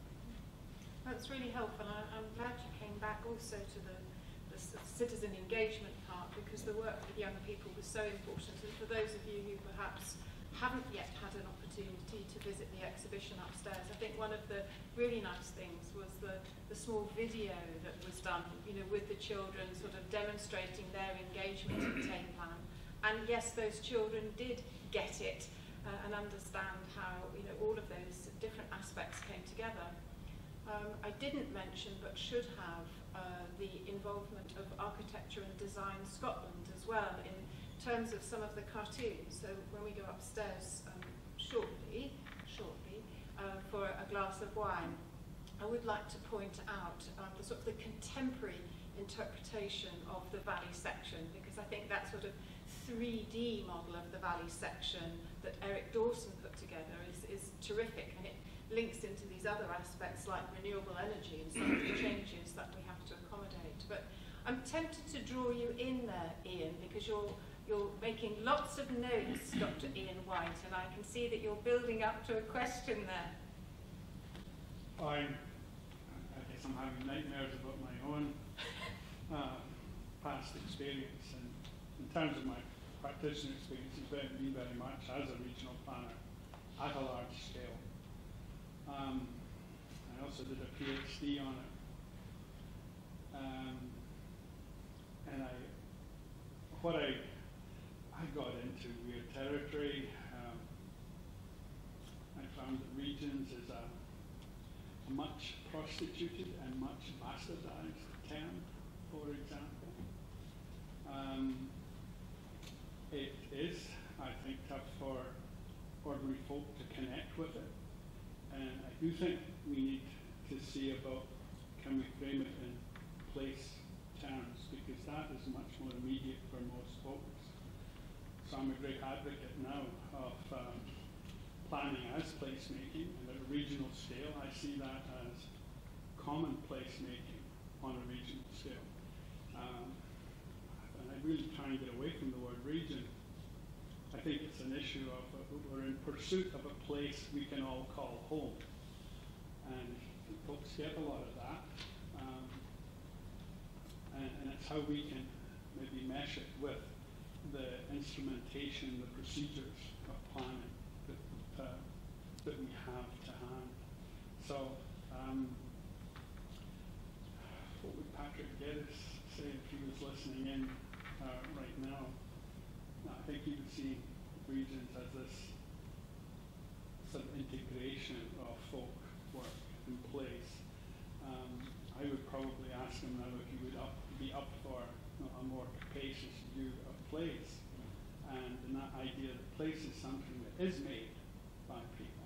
That's really helpful, and I, I'm glad you came back also to the, the citizen engagement part, because the work with young people was so important. And for those of you who perhaps haven't yet had an opportunity to visit the exhibition upstairs, I think one of the really nice things was the, the small video that was done, you know, with the children, sort of demonstrating their engagement in Ten Plan. And yes, those children did get it uh, and understand how, you know, all of those different aspects came together. Um, I didn't mention, but should have, uh, the involvement of Architecture and Design Scotland as well in terms of some of the cartoons. So when we go upstairs um, shortly, shortly uh, for a glass of wine, I would like to point out um, the sort of the contemporary interpretation of the valley section, because I think that sort of three D model of the valley section that Eric Dawson put together is, is terrific, and it links into these other aspects like renewable energy and some of the changes that we have to accommodate. But I'm tempted to draw you in there, Ian, because you're you're making lots of notes, Doctor Ian White, and I can see that you're building up to a question there. I, I guess I'm having nightmares about my own uh, past experience, and in terms of my practitioner experience, it's been me very much as a regional planner at a large scale. Um, I also did a PhD on it, um, and I, what I, I got into weird territory. Um, I found that regions is a, a much prostituted and much bastardized term, for example. Um, it is, I think, tough for ordinary folk to connect with it. And I do think we need to see about, can we frame it in place terms, because that is much more immediate for most folks. So I'm a great advocate now of um, planning as placemaking, and at a regional scale I see that as common placemaking on a regional scale. Um, and I really try and get away from the word region. I think it's an issue of uh, we're in pursuit of a place we can all call home, and folks get a lot of that, um, and, and it's how we can maybe mesh it with the instrumentation, the procedures of planning that, uh, that we have to hand. So, um, what would Patrick Geddes say if he was listening in uh, right now? I think he would see regions as this sort of integration of folk work in place. Um, I would probably ask him now if he would up, be up for you know, a more capacious view of place and in that idea that place is something that is made by people.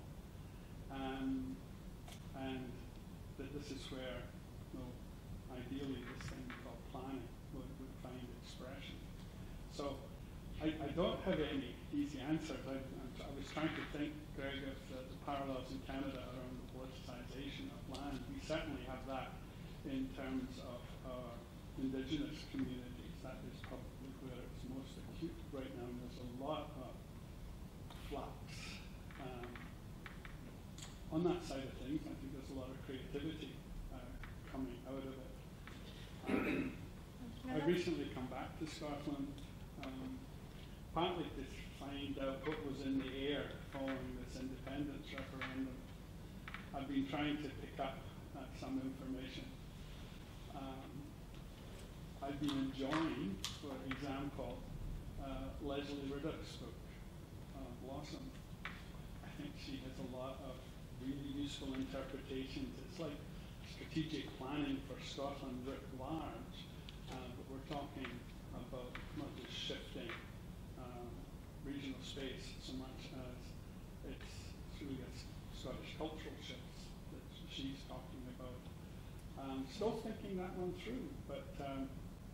Um, and that this is where, you know, ideally this thing called planning would, would find expression. So I, I don't have any easy answers. I, I was trying to think, Greg, of the, the parallels in Canada around the politicisation of land. We certainly have that in terms of our Indigenous communities. That is probably where it's most acute right now, and there's a lot of flux. Um, on that side of things, I think there's a lot of creativity uh, coming out of it. Um, I recently come back to Scotland, um, partly to find out what was in the air following this independence referendum. I've been trying to pick up uh, some information. Um, I've been enjoying, for example, uh, Leslie Riddoch's book, uh, Blossom. I think she has a lot of really useful interpretations. It's like strategic planning for Scotland writ large, uh, but we're talking about not just shifting um, regional space so much as it's through this Scottish cultural shifts that she's talking about. Um, still thinking that one through, but um,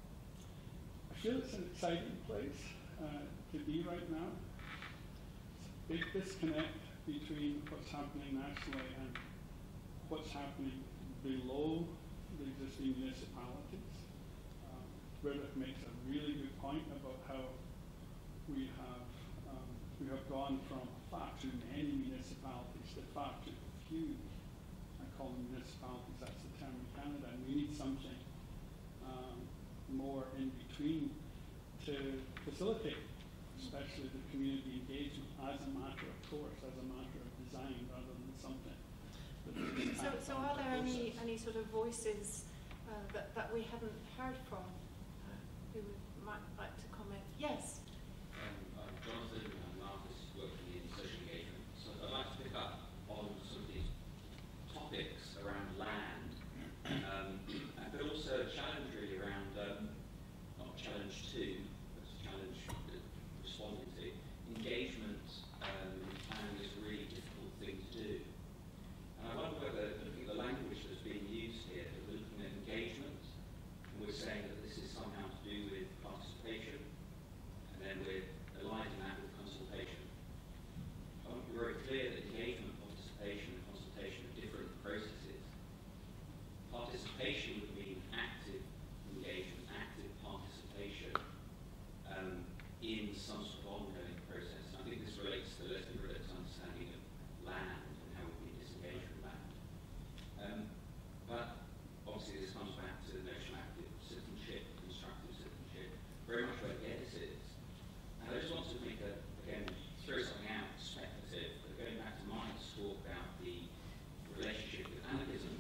I feel it's an exciting place uh, to be right now. It's a big disconnect between what's happening nationally and what's happening below the existing municipalities. Um, Riddoch makes a really good point about how we have um, we have gone from far too many municipalities to far too few. I call them municipalities, that's the term in Canada, and we need something um, more in between to facilitate, especially the community engagement as a matter of course, as a matter of design, rather than something. So, so are there any, any sort of voices uh, that, that we haven't heard from uh, who would, might like to comment? Yes? Um, I'm Jonathan, I'm an artist working in social engagement. So I'd like to pick up on some of these topics around land, um, but also a challenge really around, um, not challenge two, but a challenge responding to. Engagement um, planning is a really difficult thing to do. And I wonder whether, looking at the language that's being used here, that we're looking at engagement, and we're saying that this is somehow to do with participation, and then we're aligning that with consultation. I want to be very clear that engagement, participation, and consultation are different processes. Participation would mean active engagement, active participation um, in some sort of ongoing process. And I think this relates to Leslie Riddoch's understanding of land and how we can disengage from land. Um, but obviously this comes back to the notion of active citizenship, constructive citizenship, very much where Geddes is. And I just want to make a, again, throw something out speculative, but going back to Mike's talk about the relationship with anarchism,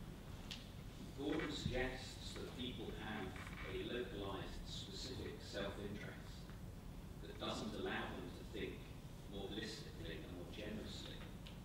Gordon suggests that people have a localized, specific self-interest that doesn't allow them to think more holistically and more generously.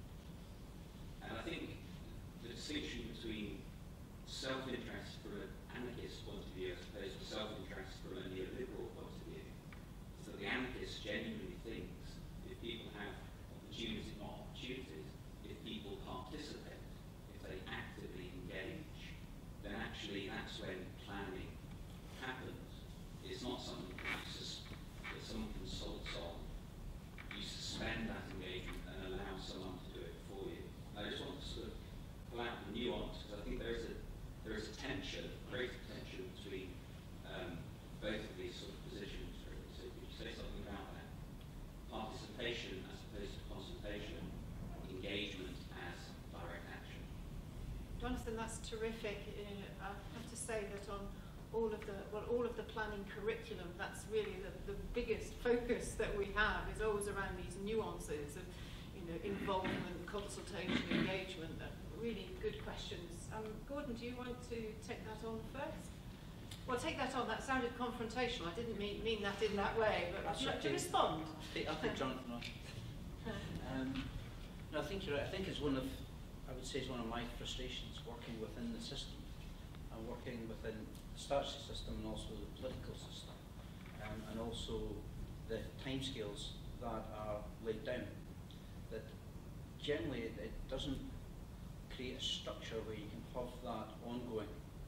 And I think the distinction between self-interest from an anarchist point of view as opposed to self-interest from a neoliberal point of view is that the anarchist genuinely thinks if people have opportunities, not opportunities, if people participate, if they actively engage, then actually that's when planning happens. It's not something that, sus- that someone consults on. You suspend that engagement and allow someone to do it for you. I just want to sort of pull out the nuance, because I think there is a there is a tension, great tension between um, both of these sort of positions. So could you say something about that? Participation as opposed to consultation, engagement as direct action. Jonathan, that's terrific. Uh, I have to say that on all of the well, all of the planning curriculum, that's really the, the biggest focus that we have is always around these nuances of, you know, involvement, consultation, engagement. Uh, really good questions. Um, Gordon, do you want to take that on first? Well, take that on. That sounded confrontational. I didn't mean, mean that in that way, but I'd like to respond. I'll take Jonathan on. Um, no, I think you're right. I think it's one of, I would say, it's one of my frustrations working within the system and working within the statutory system and also the political system, um, and also the timescales that are laid down. That generally it, it doesn't create a structure where you can have that ongoing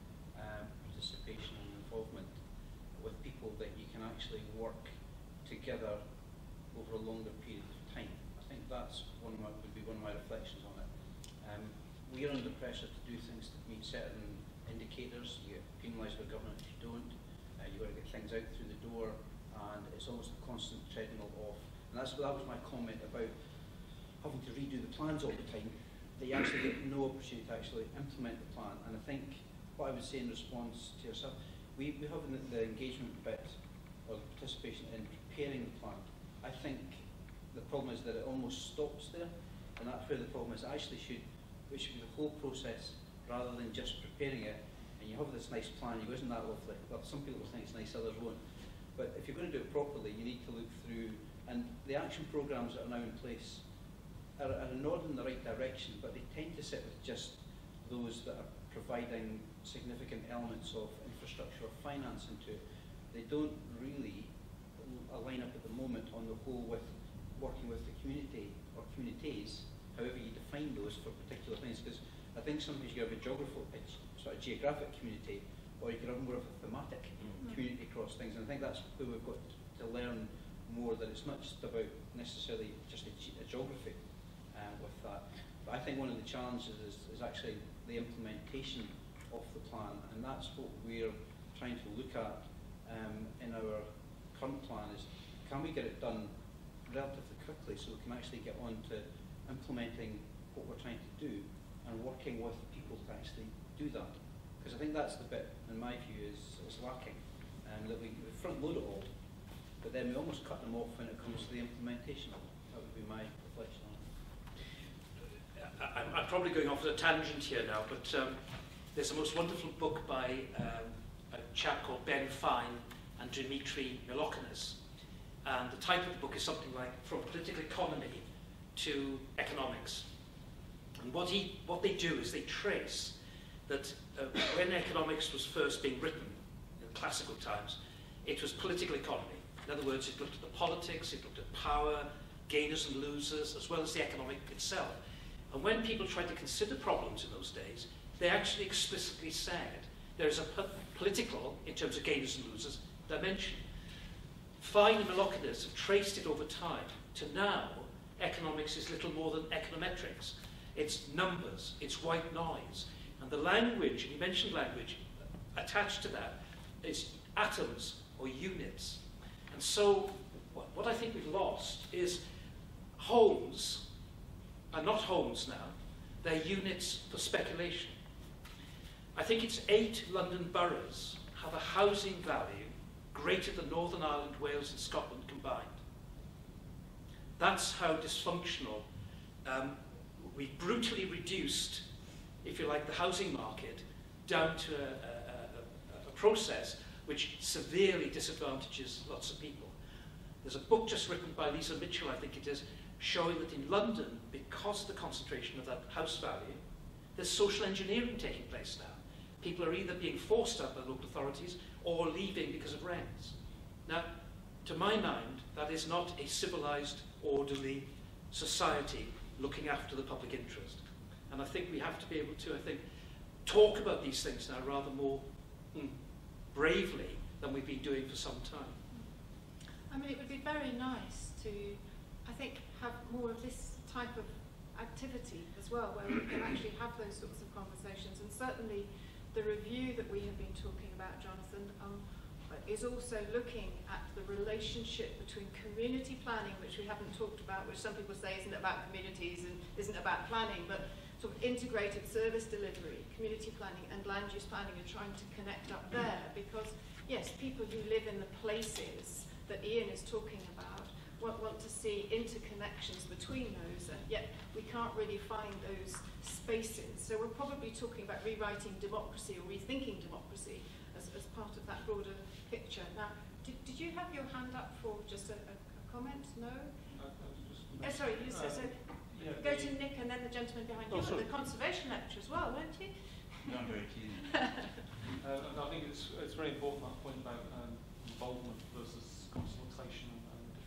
um, participation and involvement with people that you can actually work together over a longer period of time. I think that's one of my, would be one of my reflections on it. Um, we are under pressure to do things to meet certain indicators. You get penalised by government if you don't. Uh, you've got to get things out through the door, and it's almost a constant treadmill off. And that's, that was my comment about having to redo the plans all the time, that you actually get no opportunity to actually implement the plan. And I think what I would say in response to yourself, we, we have the, the engagement bit, or the participation in preparing the plan. I think the problem is that it almost stops there, and that's where the problem is. It actually should, it should be the whole process rather than just preparing it. And you have this nice plan, you go, isn't that lovely? Well, some people will think it's nice, others won't. But if you're going to do it properly, you need to look through, and the action programs that are now in place are, are a nod in the right direction, but they tend to sit with just those that are providing significant elements of infrastructure or finance into it. They don't really align up at the moment on the whole with working with the community or communities, however you define those for particular things, because I think sometimes you have a geographical, a sort of geographic community, or you can have more of a thematic mm-hmm. community across things, and I think that's where we've got to learn more, that it's not just about necessarily just a, ge a geography uh, with that. But I think one of the challenges is, is actually the implementation of the plan, and that's what we're trying to look at um, in our current plan, is can we get it done relatively quickly so we can actually get on to implementing what we're trying to do and working with people to actually do that. Because I think that's the bit, in my view, is, is lacking, and that we, we front load it all, but then we almost cut them off when it comes to the implementation of it. That would be my reflection on it. I'm, I'm probably going off at a tangent here now, but um, there's a most wonderful book by um, a chap called Ben Fine and Dimitri Milokinis, and the title of the book is something like From Political Economy to Economics. And what, he, what they do is they trace that uh, when economics was first being written in classical times, it was political economy. In other words, it looked at the politics, it looked at power, gainers and losers, as well as the economic itself. And when people tried to consider problems in those days, they actually explicitly said there is a po political, in terms of gainers and losers, dimension. Fine and Milokinis have traced it over time to now economics is little more than econometrics. It's numbers, it's white noise. And the language, and you mentioned language, attached to that is atoms or units. And so what, what I think we've lost is homes are not homes now, they're units for speculation. I think it's eight London boroughs have a housing value greater than Northern Ireland, Wales and Scotland combined. That's how dysfunctional um, we've brutally reduced, if you like, the housing market down to a, a, a, a process which severely disadvantages lots of people. There's a book just written by Lisa Mitchell, I think it is, showing that in London, because of the concentration of that house value, there's social engineering taking place now. People are either being forced out by local authorities or leaving because of rents. Now, to my mind, that is not a civilized, orderly society looking after the public interest. And I think we have to be able to, I think, talk about these things now rather more mm, bravely than we've been doing for some time. I mean, it would be very nice to, I think, have more of this type of activity as well, where we can actually have those sorts of conversations. And certainly the review that we have been talking about, Jonathan, um, is also looking at the relationship between community planning, which we haven't talked about, which some people say isn't about communities and isn't about planning, but sort of integrated service delivery, community planning and land use planning, and trying to connect up there. Because yes, people who live in the places that Ian is talking about want, want to see interconnections between those, and yet we can't really find those spaces. So we're probably talking about rewriting democracy or rethinking democracy as, as part of that broader picture. Now, did, did you have your hand up for just a, a, a comment? No? Uh, just oh, sorry, you said, so yeah, go the, to Nick and then the gentleman behind oh, you, sorry. and the conservation lecture as well, weren't you? No, I'm very keen. uh, and I think it's, it's very important, that point about um, involvement versus consultation and, and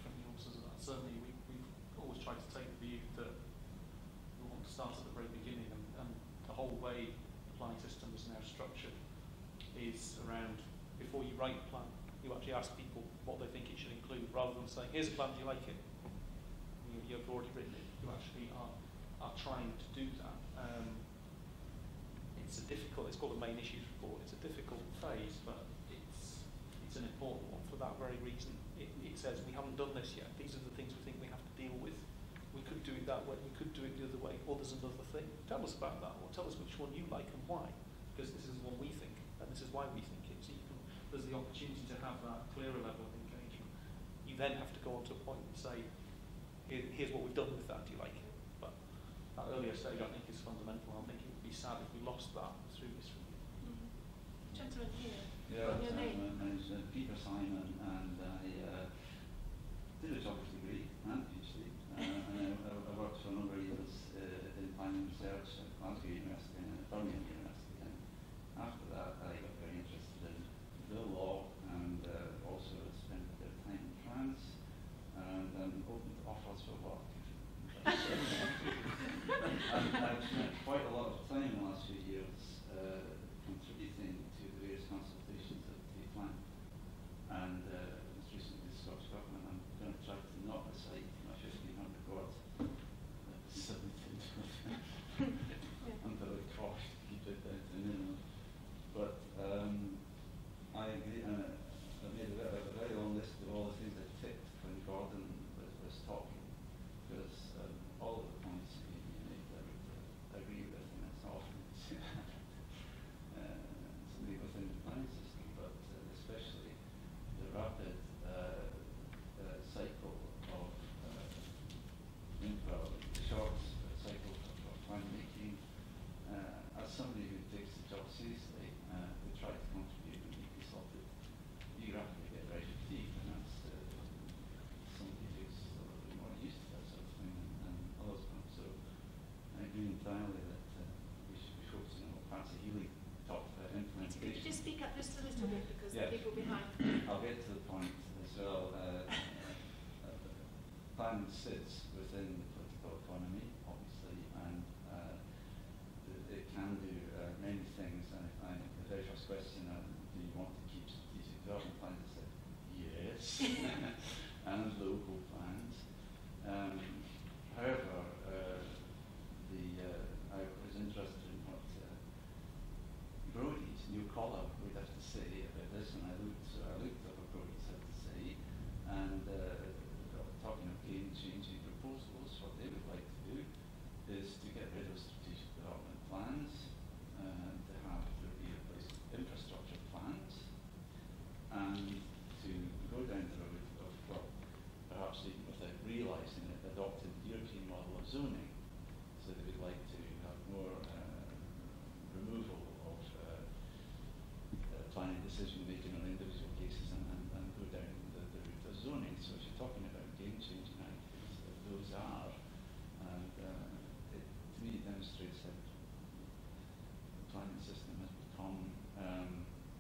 starts at the very beginning, and, and the whole way the planning system is now structured is around, before you write the plan, you actually ask people what they think it should include, rather than saying, here's a plan, do you like it? You, you've already written it. You actually are, are trying to do that. Um, it's a difficult, it's called a main issues report. It's a difficult phase, but it's, it's an important one for that very reason. It, it says, we haven't done this yet. These are the things we think we have to deal with. We could do it that way, we could do it the other way, or there's another thing. Tell us about that, or tell us which one you like and why, because this is the one we think, and this is why we think it. So you can, there's the opportunity to have that clearer level of engagement. You then have to go on to a point and say, Here, here's what we've done with that, do you like it? But that earlier stage, I think, is fundamental. I think it would be sad if we lost that through this review. Mm-hmm. Gentleman here. Yeah, Your name? um, my name's uh, Peter Simon, and I uh, did a geography degree and PhD. Uh, and I, I worked for a number of years uh, in planning research at Glasgow University and at Birmingham University. And after that, I got very interested in the law, and uh, also spent a bit of time in France, and um, opened offers for work. And I've spent quite a lot of time in the last few years uh, contributing to the various consultations that take plan. And uh, most recently the Scottish Government, I'm going to try to knock aside my fifteen hundred words that was submitted under the cosh to keep it down to minimum. But um, I agree, and uh, I made a, a very long list of all the things I ticked when Gordon was, was talking, because um, all of the points you, you made I would uh, agree with, and it's often uh, something within the planning system, but uh, especially the rapid uh, uh, cycle of uh, well, the short cycle of, of plan making. Uh, as somebody who takes the job seriously, uh, to try to contribute and be consulted, you rapidly get very fatigued, and that's uh, somebody who's a little bit more used to that sort of thing than others are. So I agree entirely that uh, we should be focusing on what Patsy Healy talked about, implementation. Could you just speak up just a little bit, because Yeah. the people behind. I'll get to the point as well. Uh, uh, planning sits within the political economy, obviously, and uh, it, it can do uh, many things. And if I, the very first question, uh, do you want to keep strategic development plans? I said, yes, and local plans. Um, however, uh, the uh, I was interested in what uh, Brodie's new collar would have to say about this, and I looked, so I looked at what Brodie's had to say, and uh, talking of game-changing proposals, what they would like to do is to get rid of strategic development plans, uh, to have there be a place infrastructure plans, and to go down the road of, well, perhaps even without realising it, adopting the European model of zoning. So they would like to have more uh, removal of uh, uh, planning decision making on individual cases, and, and, and go down the, the route of zoning. So if you're talking about game-changing activities, uh, those are, and uh, it to me demonstrates that the planning system has become um,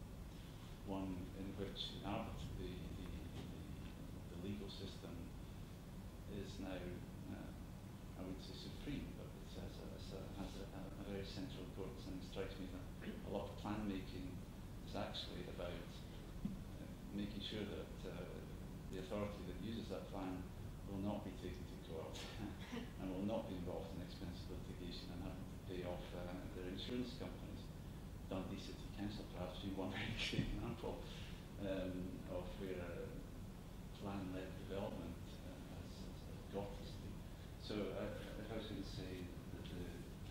one in which the, the, the, the legal system is now, uh, I would say supreme, but it has a, has a, a very central importance, and it strikes me that a lot of plan making is actually about uh, making sure that uh, the authority that uses that plan will not be taken to court and will not be involved in expensive litigation and having to pay off uh, their insurance companies. Dundee City Council perhaps being one very great example um, of where uh, plan-led development uh, has, has got us to. So uh, if I was going to say that the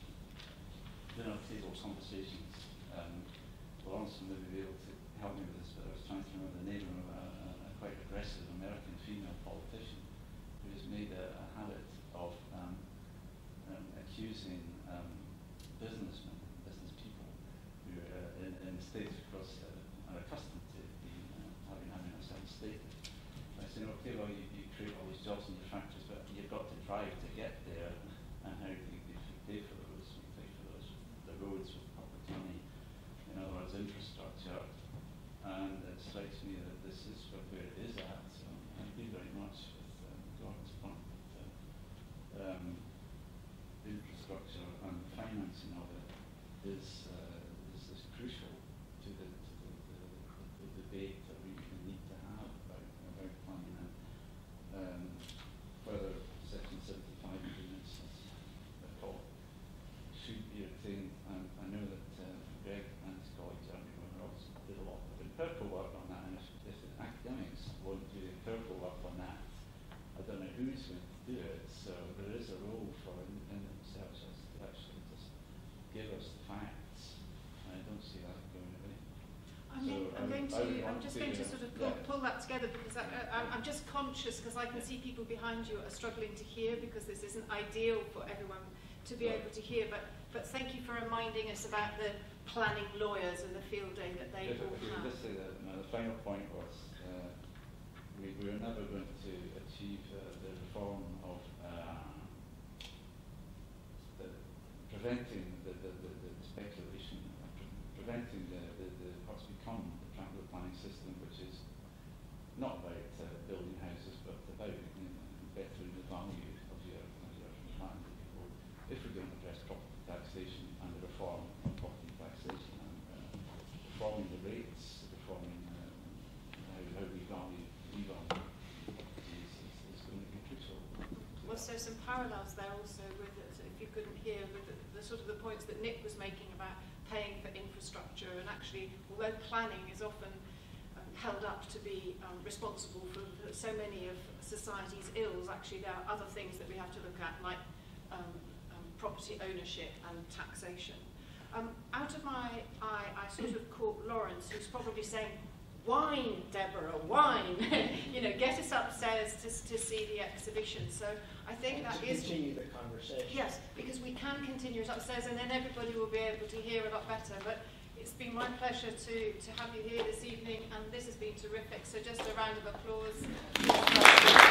dinner table conversations, um, Lawrence will maybe be able to help me with this, but I was trying to remember the name of a, a, a quite aggressive American female politician who has made a, a habit of um, um, accusing um, businessmen, business people, who uh, in, in states across uh, are accustomed to being, uh, having, having a certain status. I say, okay, well, you, you create all these jobs in your factories, but you've got to drive to get there, and how do you, if you pay for those, you pay for those, the roads with public money, in other words, infrastructure. And it strikes me that this is where it is at. So I agree very much with uh, Gordon's point that uh, um, infrastructure is, uh, is, is crucial to the, to the, the, the debate that we need to have about, about planning and um, whether Section seventy-five agreements at all should be retained. And I know that uh, Greg and his colleagues also did a lot of empirical work on that, and if, if the academics won't do the empirical work on that, I don't know who's going to do it. So there is a role for independent researchers to actually just give us the facts. I don't see that going away. I'm, So in, I'm, I going would- I would to, I'm want just to, going to uh, sort of pull, yeah. pull that together because I, I, I'm just conscious because I can see people behind you are struggling to hear because this isn't ideal for everyone to be Right. able to hear. But, but thank you for reminding us about the planning lawyers and the field day that they If, all if we have. just say that, no, the final point was uh, we, we were never going to achieve uh, the reform of uh, the preventing the, the, the, the speculation, uh, pre preventing the, the, the what's become the, tra the planning system, which is not about uh, building houses, but about you know, bettering the value of your, of your land. If we don't address property taxation and the reform of property taxation and uh, reforming the rates, reforming uh, how, how we value, we value is, is, is going to be crucial. Well, so some parallels there also with, it, if you couldn't hear, with the, the sort of the points that Nick was making about paying for infrastructure, and actually, although planning is often um, held up to be um, responsible for, for so many of society's ills, actually there are other things that we have to look at, like um, um, property ownership and taxation. Um, out of my eye, I sort of caught Lawrence, who's probably saying, wine, Deborah, wine. You know, get us upstairs to, to see the exhibition. So I think And that to is... continue the conversation. Yes, because we can continue it upstairs and then everybody will be able to hear a lot better. But it's been my pleasure to, to have you here this evening, and this has been terrific. So just a round of applause.